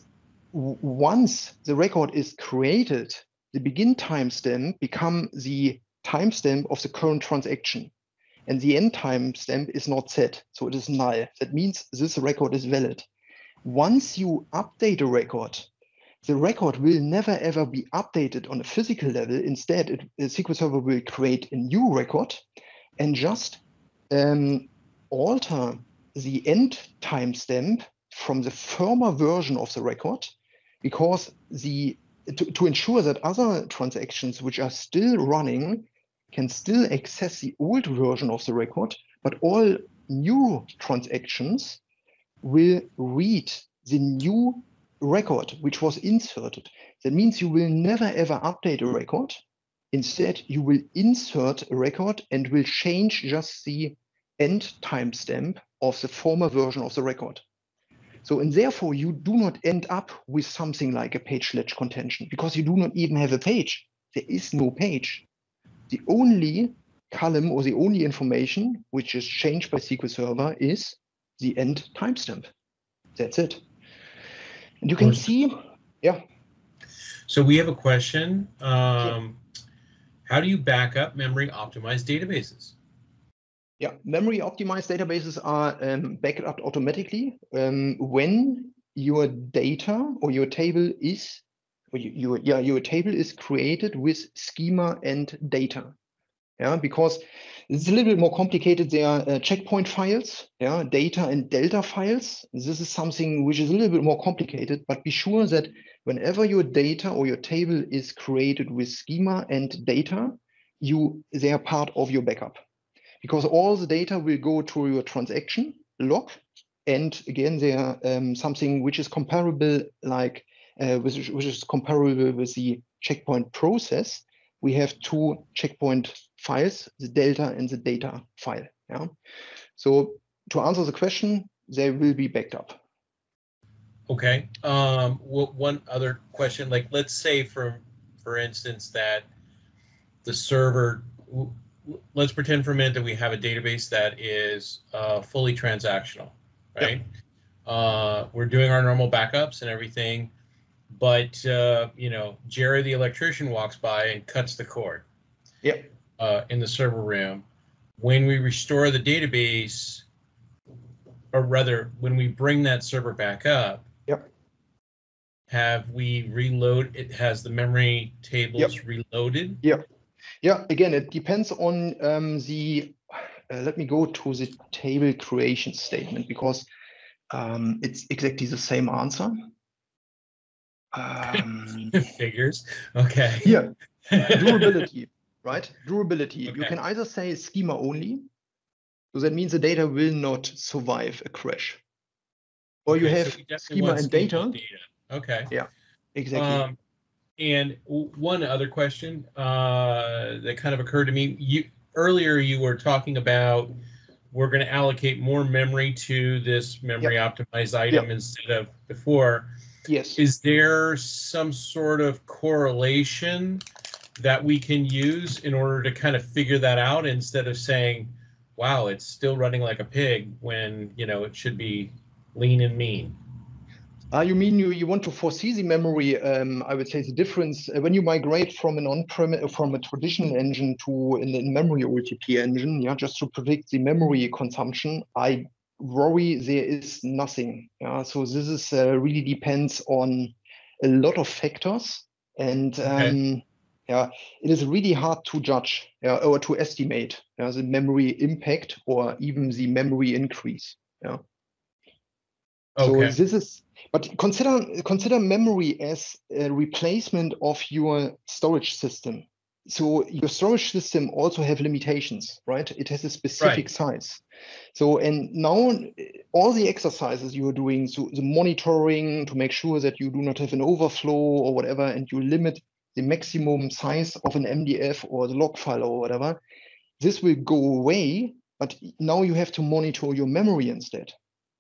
once the record is created, the begin timestamp becomes the timestamp of the current transaction, and the end timestamp is not set, so it is null. That means this record is valid. Once you update a record, the record will never ever be updated on a physical level. Instead, it, the S Q L Server will create a new record and just um, alter the end timestamp from the former version of the record, because the to, to ensure that other transactions which are still running can still access the old version of the record, but all new transactions will read the new record which was inserted. That means you will never ever update a record. Instead, you will insert a record and will change just the end timestamp of the former version of the record. So, and therefore you do not end up with something like a page ledge contention, because you do not even have a page. There is no page. The only column or the only information which is changed by S Q L Server is the end timestamp. That's it. And you can see, yeah. So we have a question. Um, sure. How do you back up memory optimized databases? Yeah, memory optimized databases are um, backed up automatically um, when your data or your table is, or you, your, yeah, your table is created with schema and data. Yeah, because it's a little bit more complicated. There are uh, checkpoint files, yeah, data and delta files. This is something which is a little bit more complicated, but be sure that whenever your data or your table is created with schema and data, you they are part of your backup, because all the data will go to your transaction log, and again, they are um, something which is comparable, like uh, which, which is comparable with the checkpoint process. We have two checkpoint files, the delta and the data file. Yeah. So to answer the question, they will be backed up. Okay. Um, one other question, like let's say for for instance that the server, let's pretend for a minute that we have a database that is uh, fully transactional, right? Yep. Uh, we're doing our normal backups and everything, but uh, you know, Jerry the electrician walks by and cuts the cord. Yep. Uh, in the server room. When we restore the database, or rather, when we bring that server back up, yep. have we reload? It has the memory tables yep. reloaded. Yeah. Yeah. Again, it depends on um, the. Uh, let me go to the table creation statement, because um, it's exactly the same answer. Um, Figures. Okay. Yeah. Durability. Right? Durability. Okay. You can either say schema only, so that means the data will not survive a crash. Or okay, you have so we definitely schema want and schema data. and data. Okay. Yeah, exactly. Um, and w- one other question uh, that kind of occurred to me. You earlier you were talking about we're going to allocate more memory to this memory Yep. optimized item Yep. instead of before. Yes. Is there some sort of correlation that we can use in order to kind of figure that out instead of saying, wow, it's still running like a pig when, you know, it should be lean and mean? Uh, you mean you, you want to foresee the memory? Um, I would say the difference uh, when you migrate from an on-premise from a traditional engine to an in-memory O L T P engine, yeah, just to predict the memory consumption. I worry there is nothing. Yeah, so this is uh, really depends on a lot of factors, and Okay. um, yeah, it is really hard to judge yeah, or to estimate yeah, the memory impact or even the memory increase. Yeah. Okay. So this is, but consider consider memory as a replacement of your storage system. So your storage system also have limitations, right? It has a specific Right. size. So and now all the exercises you are doing, so the monitoring to make sure that you do not have an overflow or whatever, and you limit the maximum size of an M D F or the log file or whatever, this will go away. But now you have to monitor your memory instead.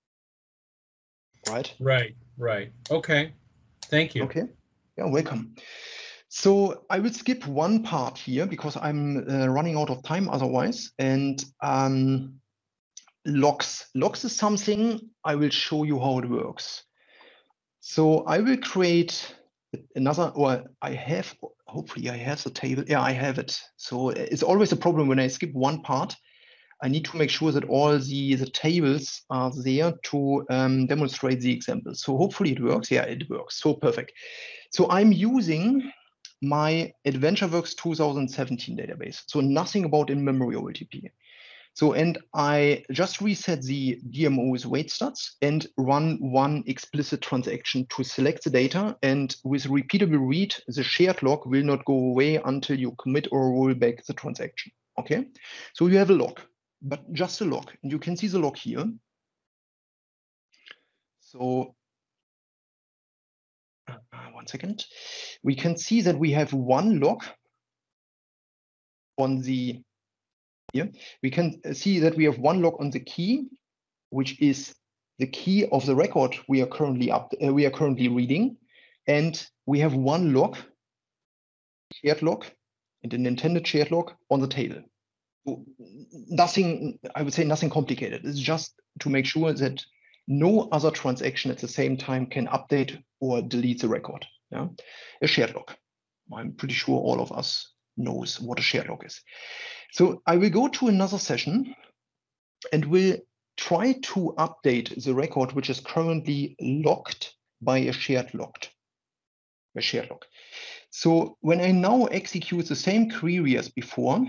Right? Right, right. Okay. Thank you. Okay. Yeah, welcome. So I will skip one part here because I'm uh, running out of time otherwise. And um, logs. Logs is something I will show you how it works. So I will create another, or I have, hopefully I have the table. Yeah, I have it. So it's always a problem when I skip one part. I need to make sure that all the, the tables are there to um, demonstrate the example. So hopefully it works. Yeah, it works. So perfect. So I'm using my AdventureWorks two thousand seventeen database. So nothing about in-memory O L T P. So, and I just reset the D M O's wait stats and run one explicit transaction to select the data. And with repeatable read, the shared log will not go away until you commit or roll back the transaction. Okay, so you have a log, but just a log. And you can see the log here. So uh, one second. We can see that we have one log on the here. We can see that we have one log on the key, which is the key of the record we are currently up uh, we are currently reading, and we have one log, shared log, and an intended shared log on the table. So nothing, I would say nothing complicated. It's just to make sure that no other transaction at the same time can update or delete the record. Yeah, a shared log. I'm pretty sure all of us knows what a shared log is. So I will go to another session and will try to update the record which is currently locked by a shared logged, a shared log. So when I now execute the same query as before,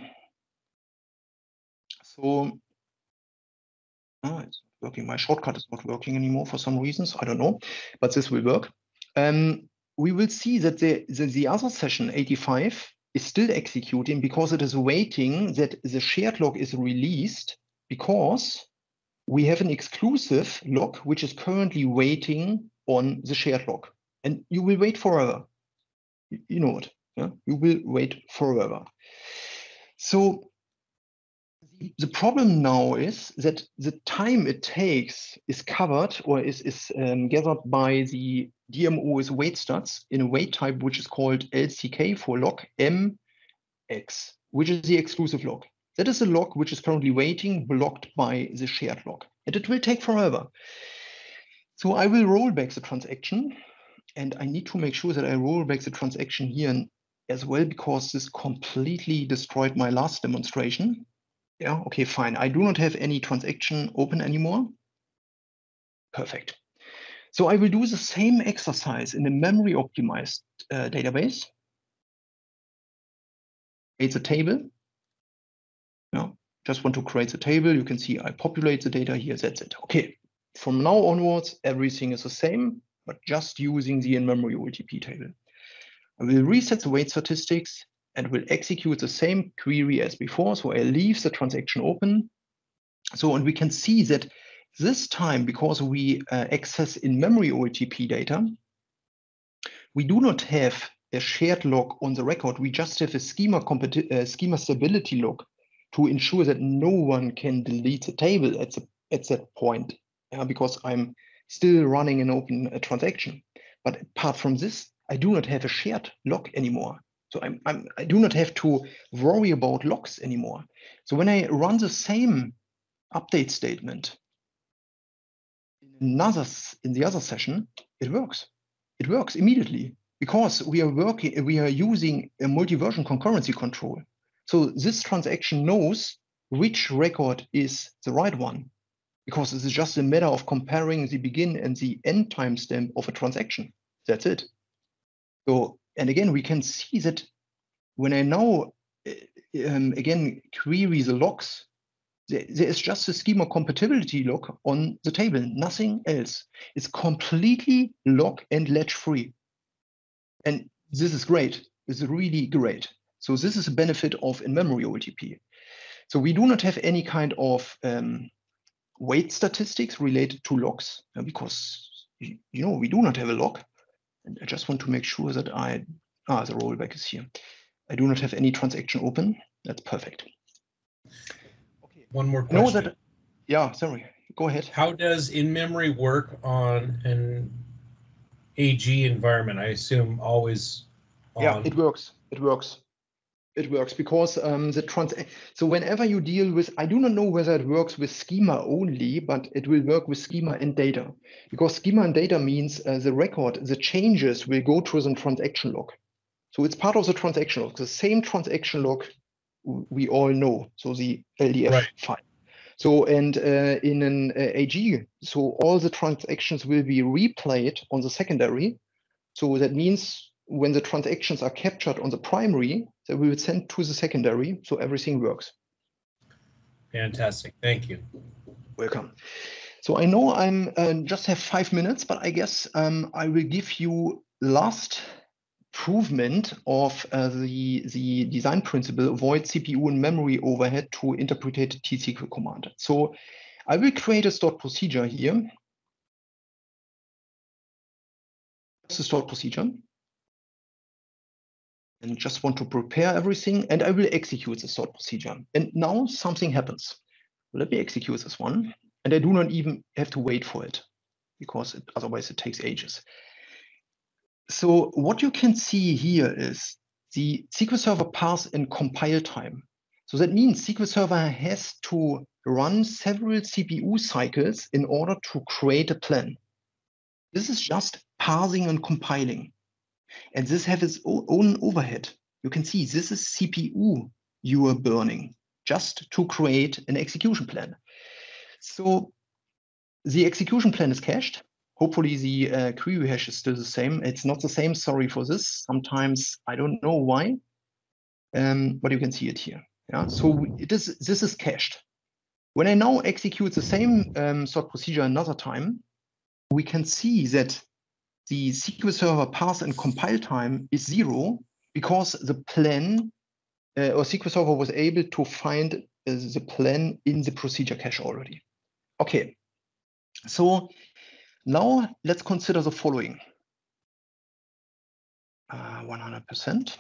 so oh, it's working. My shortcut is not working anymore for some reasons. I don't know, but this will work. Um, we will see that the, the, the other session eighty-five is still executing because it is waiting that the shared log is released, because we have an exclusive log which is currently waiting on the shared log. And you will wait forever. You know it. Yeah? You will wait forever. So the problem now is that the time it takes is covered or is, is um, gathered by the D M O's wait stats in a wait type which is called L C K for log M X, which is the exclusive log. That is a log which is currently waiting, blocked by the shared log. And it will take forever. So I will roll back the transaction, and I need to make sure that I roll back the transaction here as well, because this completely destroyed my last demonstration. Yeah, okay, fine. I do not have any transaction open anymore. Perfect. So I will do the same exercise in a memory optimized uh, database. It's a table. Yeah, just want to create a table. You can see I populate the data here. That's it. Okay. From now onwards, everything is the same, but just using the in-memory O L T P table. I will reset the wait statistics and will execute the same query as before. So I leave the transaction open. So, and we can see that This time, because we uh, access in-memory O L T P data, we do not have a shared log on the record. We just have a schema, uh, schema stability log to ensure that no one can delete the table at, the, at that point, uh, because I'm still running an open uh, transaction. But apart from this, I do not have a shared log anymore. So I'm, I'm, I do not have to worry about logs anymore. So when I run the same update statement in another in the other session, it works. It works immediately because we are working. We are using a multi-version concurrency control. So this transaction knows which record is the right one, because it's just a matter of comparing the begin and the end timestamp of a transaction. That's it. So, and again, we can see that when I now um, again query the logs, there, there is just a schema compatibility log on the table, nothing else. It's completely log and ledge free. And this is great. It's really great. So this is a benefit of in-memory O L T P. So we do not have any kind of um, weight statistics related to logs, uh, because you know we do not have a log. And I just want to make sure that I ah the rollback is here. I do not have any transaction open. That's perfect. Okay. One more question. Know that, yeah, sorry. Go ahead. How does in-memory work on an A G environment? I assume always on. Yeah, it works. It works. It works because um, the trans. So whenever you deal with, I do not know whether it works with schema only, but it will work with schema and data, because schema and data means uh, the record, the changes will go to the transaction log. So it's part of the transaction log, the same transaction log we all know. So the L D F right. file. So and uh, in an uh, A G, so all the transactions will be replayed on the secondary. So that means when the transactions are captured on the primary, they will send to the secondary, so everything works. Fantastic, thank you. Welcome. So I know I'm uh, just have five minutes, but I guess um, I will give you last improvement of uh, the, the design principle, avoid C P U and memory overhead to interpreted T S Q L command. So I will create a stored procedure here. This is a stored procedure. And just want to prepare everything, and I will execute the stored procedure. And now something happens. Let me execute this one, and I do not even have to wait for it, because it, otherwise it takes ages. So what you can see here is the S Q L Server parse and compile time. So that means S Q L Server has to run several C P U cycles in order to create a plan. This is just parsing and compiling. And this has its own overhead. You can see this is C P U you are burning just to create an execution plan. So the execution plan is cached. Hopefully the uh, query hash is still the same. It's not the same, sorry for this. Sometimes I don't know why, um, but you can see it here. Yeah, so it is, this is cached. When I now execute the same um, stored procedure another time, we can see that the S Q L Server parse and compile time is zero because the plan uh, or S Q L Server was able to find uh, the plan in the procedure cache already. Okay, so now let's consider the following. Uh, one hundred percent.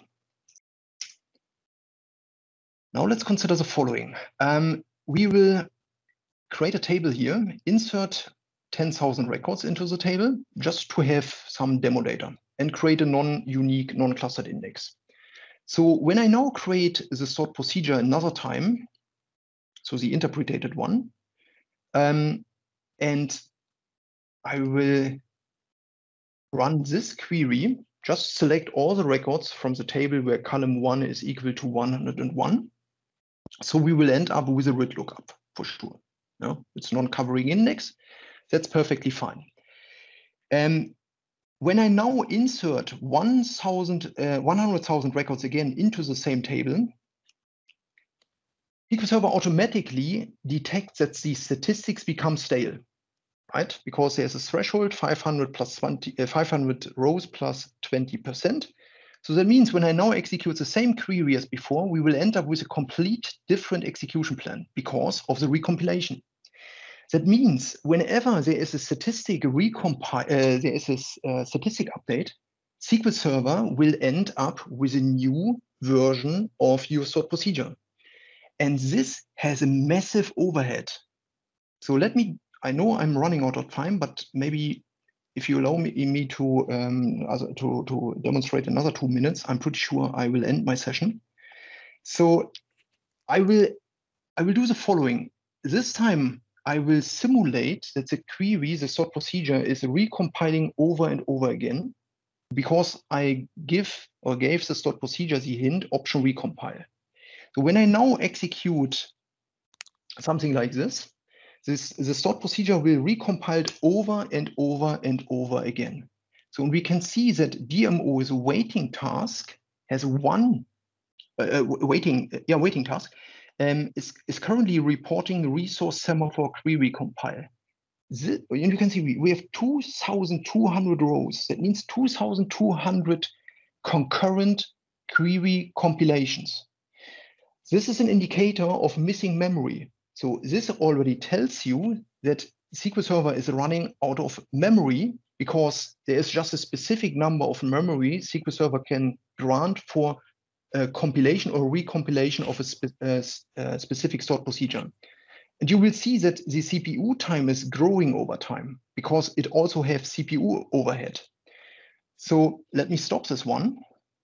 Now let's consider the following. Um, we will create a table here, insert ten thousand records into the table just to have some demo data, and create a non-unique, non-clustered index. So when I now create the stored procedure another time, so the interpreted one, um, and I will run this query, just select all the records from the table where column one is equal to one hundred one. So we will end up with a R I D lookup for sure. No, it's non-covering index. That's perfectly fine. Um, when I now insert one hundred thousand records again into the same table, S Q L Server automatically detects that the statistics become stale, right? Because there's a threshold five hundred plus twenty, uh, five hundred rows plus twenty percent. So that means when I now execute the same query as before, we will end up with a complete different execution plan because of the recompilation. That means whenever there is a statistic recompile, uh, there is a uh, statistic update, S Q L Server will end up with a new version of your stored procedure. And this has a massive overhead. So let me, I know I'm running out of time, but maybe if you allow me, me to, um, to, to demonstrate another two minutes, I'm pretty sure I will end my session. So I will, I will do the following. This time, I will simulate that the query, the stored procedure, is recompiling over and over again, because I give or gave the stored procedure the hint option recompile. So when I now execute something like this, this the stored procedure will recompile over and over and over again. So we can see that D M O's waiting task has one uh, waiting yeah waiting task um, is is currently reporting resource semaphore query compile. This, and you can see we, we have two thousand two hundred rows. That means two thousand two hundred concurrent query compilations. This is an indicator of missing memory. So this already tells you that S Q L Server is running out of memory, because there is just a specific number of memory S Q L Server can grant for a compilation or recompilation of a spe uh, uh, specific stored procedure. And you will see that the C P U time is growing over time, because it also has C P U overhead. So let me stop this one.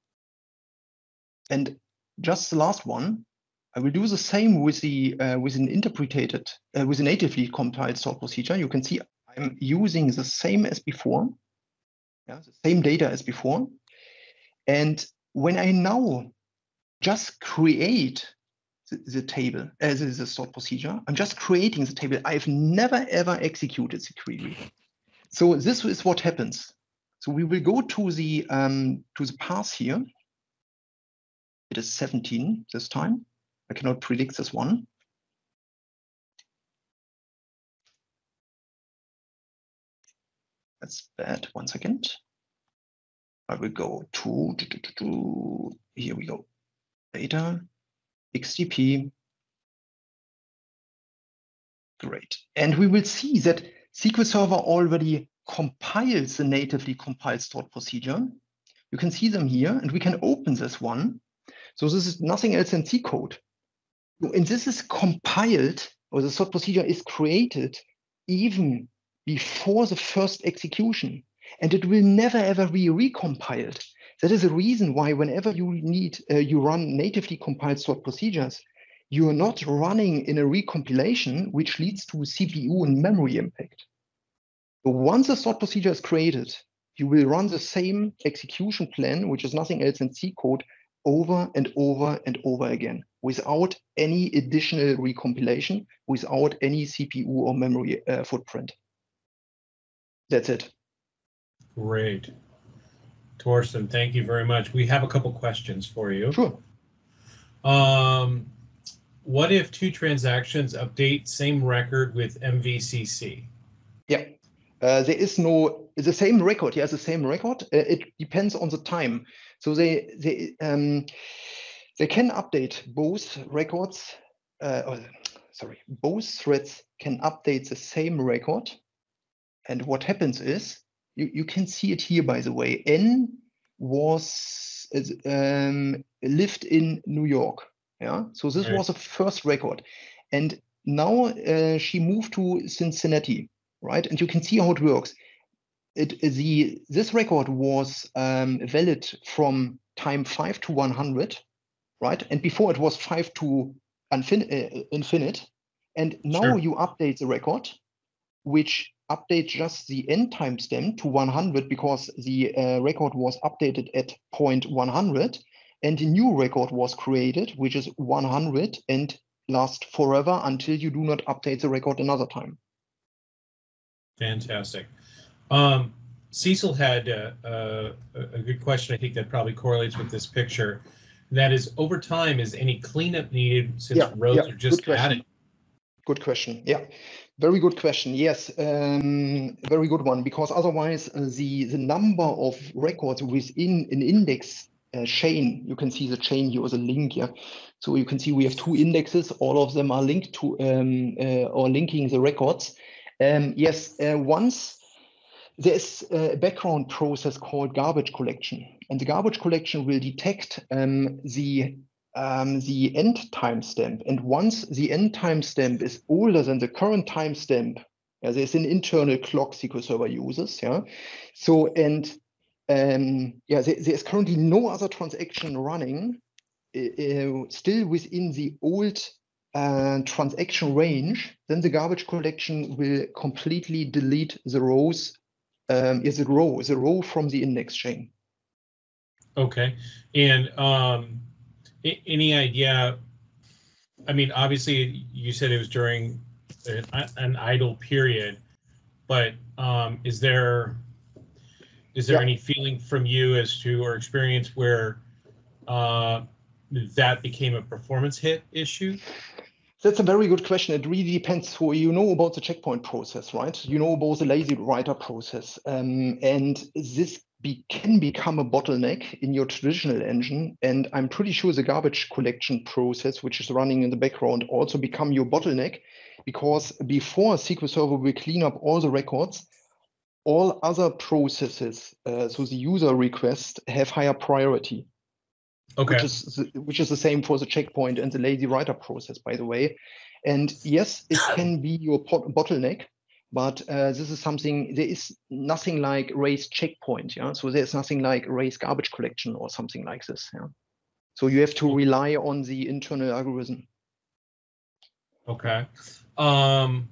And just the last one, I will do the same with the uh, with an interpreted, uh, with a natively compiled stored procedure. You can see I'm using the same as before, yeah, the same data as before. And when I now just create the, the table as uh, the stored procedure, I'm just creating the table. I've never ever executed the query. So this is what happens. So we will go to the um, to the path here. It is seventeen this time. I cannot predict this one. That's bad. One second. I will go to, to, to, to, to here we go. Data, X T P. Great. And we will see that S Q L Server already compiles the natively compiled stored procedure. You can see them here, and we can open this one. So this is nothing else than C code. And this is compiled, or the stored procedure is created even before the first execution, and it will never ever be recompiled. That is a reason why whenever you need, uh, you run natively compiled stored procedures, you are not running in a recompilation, which leads to C P U and memory impact. So once a stored procedure is created, you will run the same execution plan, which is nothing else than C code, over and over and over again, without any additional recompilation, without any C P U or memory uh, footprint. That's it. Great. Torsten, thank you very much. We have a couple questions for you. Sure. Um, what if two transactions update same record with M V C C? Yeah, uh, there is no, the same record, yeah, the same record. Uh, it depends on the time. So they, they, um, they can update both records, uh, oh, sorry, both threads can update the same record. And what happens is, you, you can see it here, by the way, N was um, lived in New York. Yeah, so this right. was the first record. And now uh, she moved to Cincinnati, right? And you can see how it works. It, the, this record was um, valid from time five to one hundred, right? And before it was five to infin uh, infinite. And now Sure. you update the record, which updates just the end timestamp to one hundred, because the uh, record was updated at point one hundred, and a new record was created, which is one hundred and lasts forever until you do not update the record another time. Fantastic. Um, Cecil had uh, uh, a good question, I think, that probably correlates with this picture. That is, over time, is any cleanup needed since Yeah, rows yeah, are just good added? Good question. Yeah, very good question. Yes, um, very good one, because otherwise uh, the, the number of records within an index uh, chain. You can see the chain here as a link here. So you can see we have two indexes. All of them are linked to um, uh, or linking the records. Um, yes, uh, once there's a background process called garbage collection, and the garbage collection will detect um, the um, the end timestamp. And once the end timestamp is older than the current timestamp, yeah, there's an internal clock S Q L Server uses. Yeah, so and um, yeah, there, there's currently no other transaction running uh, still within the old uh, transaction range. Then the garbage collection will completely delete the rows. Um, is a row, is a row from the index chain. Okay, and um, any idea? I mean, obviously, you said it was during an, an idle period, but um, is there is there Yeah. any feeling from you as to or experience where uh, that became a performance hit issue? That's a very good question. It really depends. So you know about the checkpoint process, right? You know about the lazy writer process, um, and this be, can become a bottleneck in your traditional engine. And I'm pretty sure the garbage collection process, which is running in the background, also become your bottleneck, because before S Q L Server will clean up all the records, all other processes, uh, so the user requests, have higher priority. Okay. Which is the, which is the same for the checkpoint and the lazy writer process, by the way. And yes, it can be your pot, bottleneck, but uh, this is something. There is nothing like raise checkpoint, yeah. So there's nothing like raise garbage collection or something like this, yeah. So you have to rely on the internal algorithm. Okay. Um,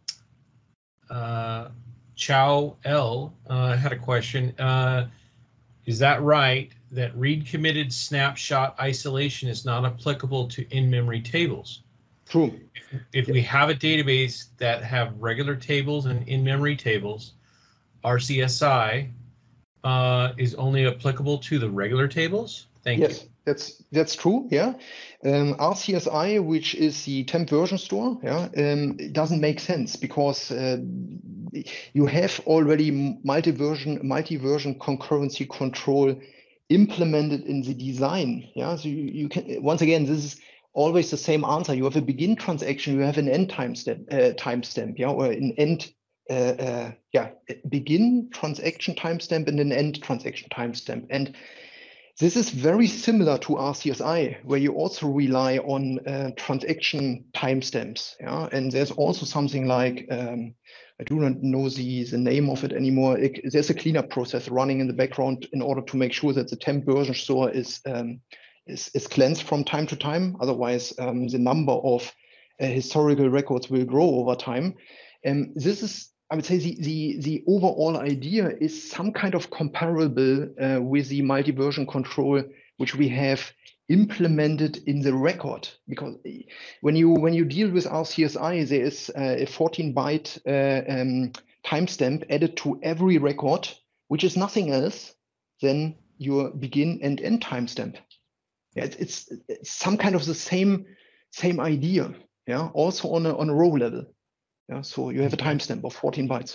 uh, Chow L uh, had a question. Uh, is that right that read committed snapshot isolation is not applicable to in-memory tables? True. If, if we have a database that have regular tables and in-memory tables, R C S I uh, is only applicable to the regular tables? Thank yes, you. Yes, that's that's true. Yeah, um, R C S I, which is the temp version store, yeah, um, it doesn't make sense because uh, you have already multi-version multi-version concurrency control implemented in the design. Yeah, so you, you can once again this is always the same answer. You have a begin transaction, you have an end timestamp, uh, timestamp, yeah, or an end. Uh, uh, yeah, begin transaction timestamp and an end transaction timestamp, and this is very similar to R C S I, where you also rely on uh, transaction timestamps. Yeah, and there's also something like um, I do not know the the name of it anymore. It, there's a cleanup process running in the background in order to make sure that the temp version store is um, is, is cleansed from time to time. Otherwise, um, the number of uh, historical records will grow over time. And this is, I would say, the, the, the overall idea is some kind of comparable uh, with the multi-version control, which we have implemented in the record. Because when you when you deal with R C S I, there is a fourteen byte uh, um, timestamp added to every record, which is nothing else than your begin and end timestamp. Yeah, it's, it's, it's some kind of the same same idea. Yeah, also on a on a row level. Yeah, so you have a timestamp of fourteen bytes.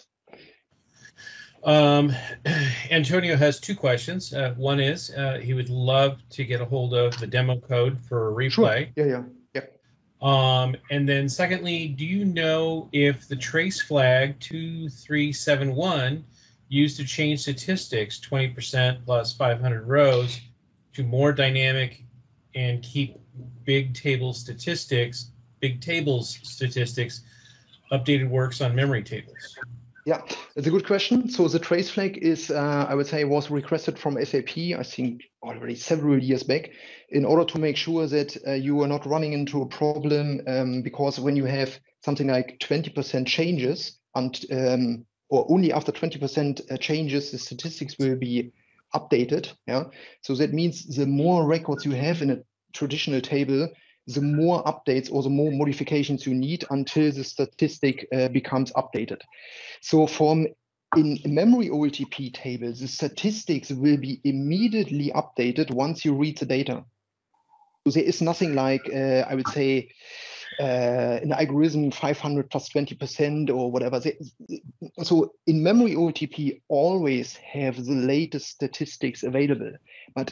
Um, Antonio has two questions. Uh, one is uh, he would love to get a hold of the demo code for a replay. Sure. Yeah, yeah, yeah. Um, and then secondly, do you know if the trace flag two three seven one used to change statistics twenty percent plus five hundred rows to more dynamic and keep big table statistics, big tables statistics updated works on memory tables? Yeah, it's a good question. So the trace flag is, uh, I would say, was requested from S A P, I think already several years back, in order to make sure that uh, you are not running into a problem, um, because when you have something like twenty percent changes, and um, or only after twenty percent changes, the statistics will be updated. Yeah, so that means the more records you have in a traditional table, the more updates or the more modifications you need until the statistic uh, becomes updated. So from in memory O L T P table, the statistics will be immediately updated once you read the data. So there is nothing like, uh, I would say, uh, an algorithm five hundred plus twenty percent or whatever. So in memory O L T P always have the latest statistics available, but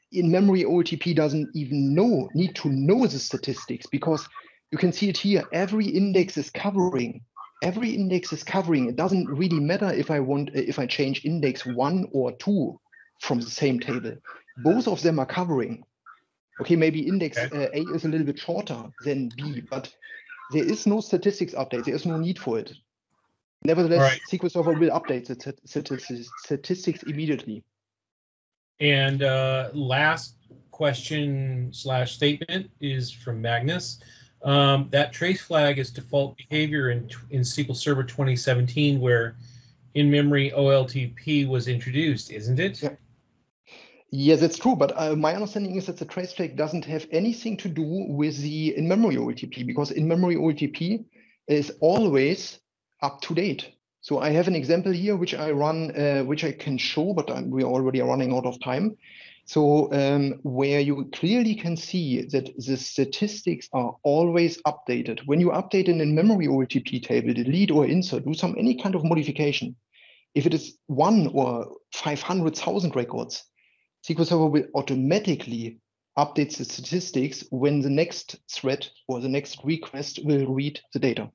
in-memory O L T P doesn't even know, need to know the statistics, because you can see it here, every index is covering, every index is covering. It doesn't really matter if I want, if I change index one or two from the same table. Both of them are covering. Okay, maybe index Okay. uh, A is a little bit shorter than B, but there is no statistics update. There is no need for it. Nevertheless, Right. S Q L Server will update the statistics, statistics immediately. And uh, last question slash statement is from Magnus. Um, that trace flag is default behavior in, in S Q L Server twenty seventeen, where in-memory O L T P was introduced, isn't it? Yeah. Yes, that's true. But uh, my understanding is that the trace flag doesn't have anything to do with the in-memory O L T P, because in-memory O L T P is always up to date. So I have an example here, which I run, uh, which I can show, but I'm, we're already running out of time. So um, where you clearly can see that the statistics are always updated. When you update an in-memory O L T P table, delete or insert, do some any kind of modification. If it is one or five hundred thousand records, S Q L Server will automatically update the statistics when the next thread or the next request will read the data.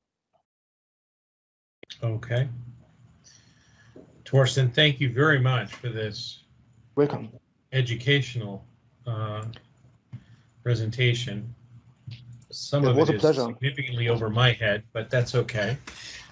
Okay. Torsten, thank you very much for this Welcome. educational uh, presentation. Some It of was it a is pleasure. significantly over my head, but that's okay.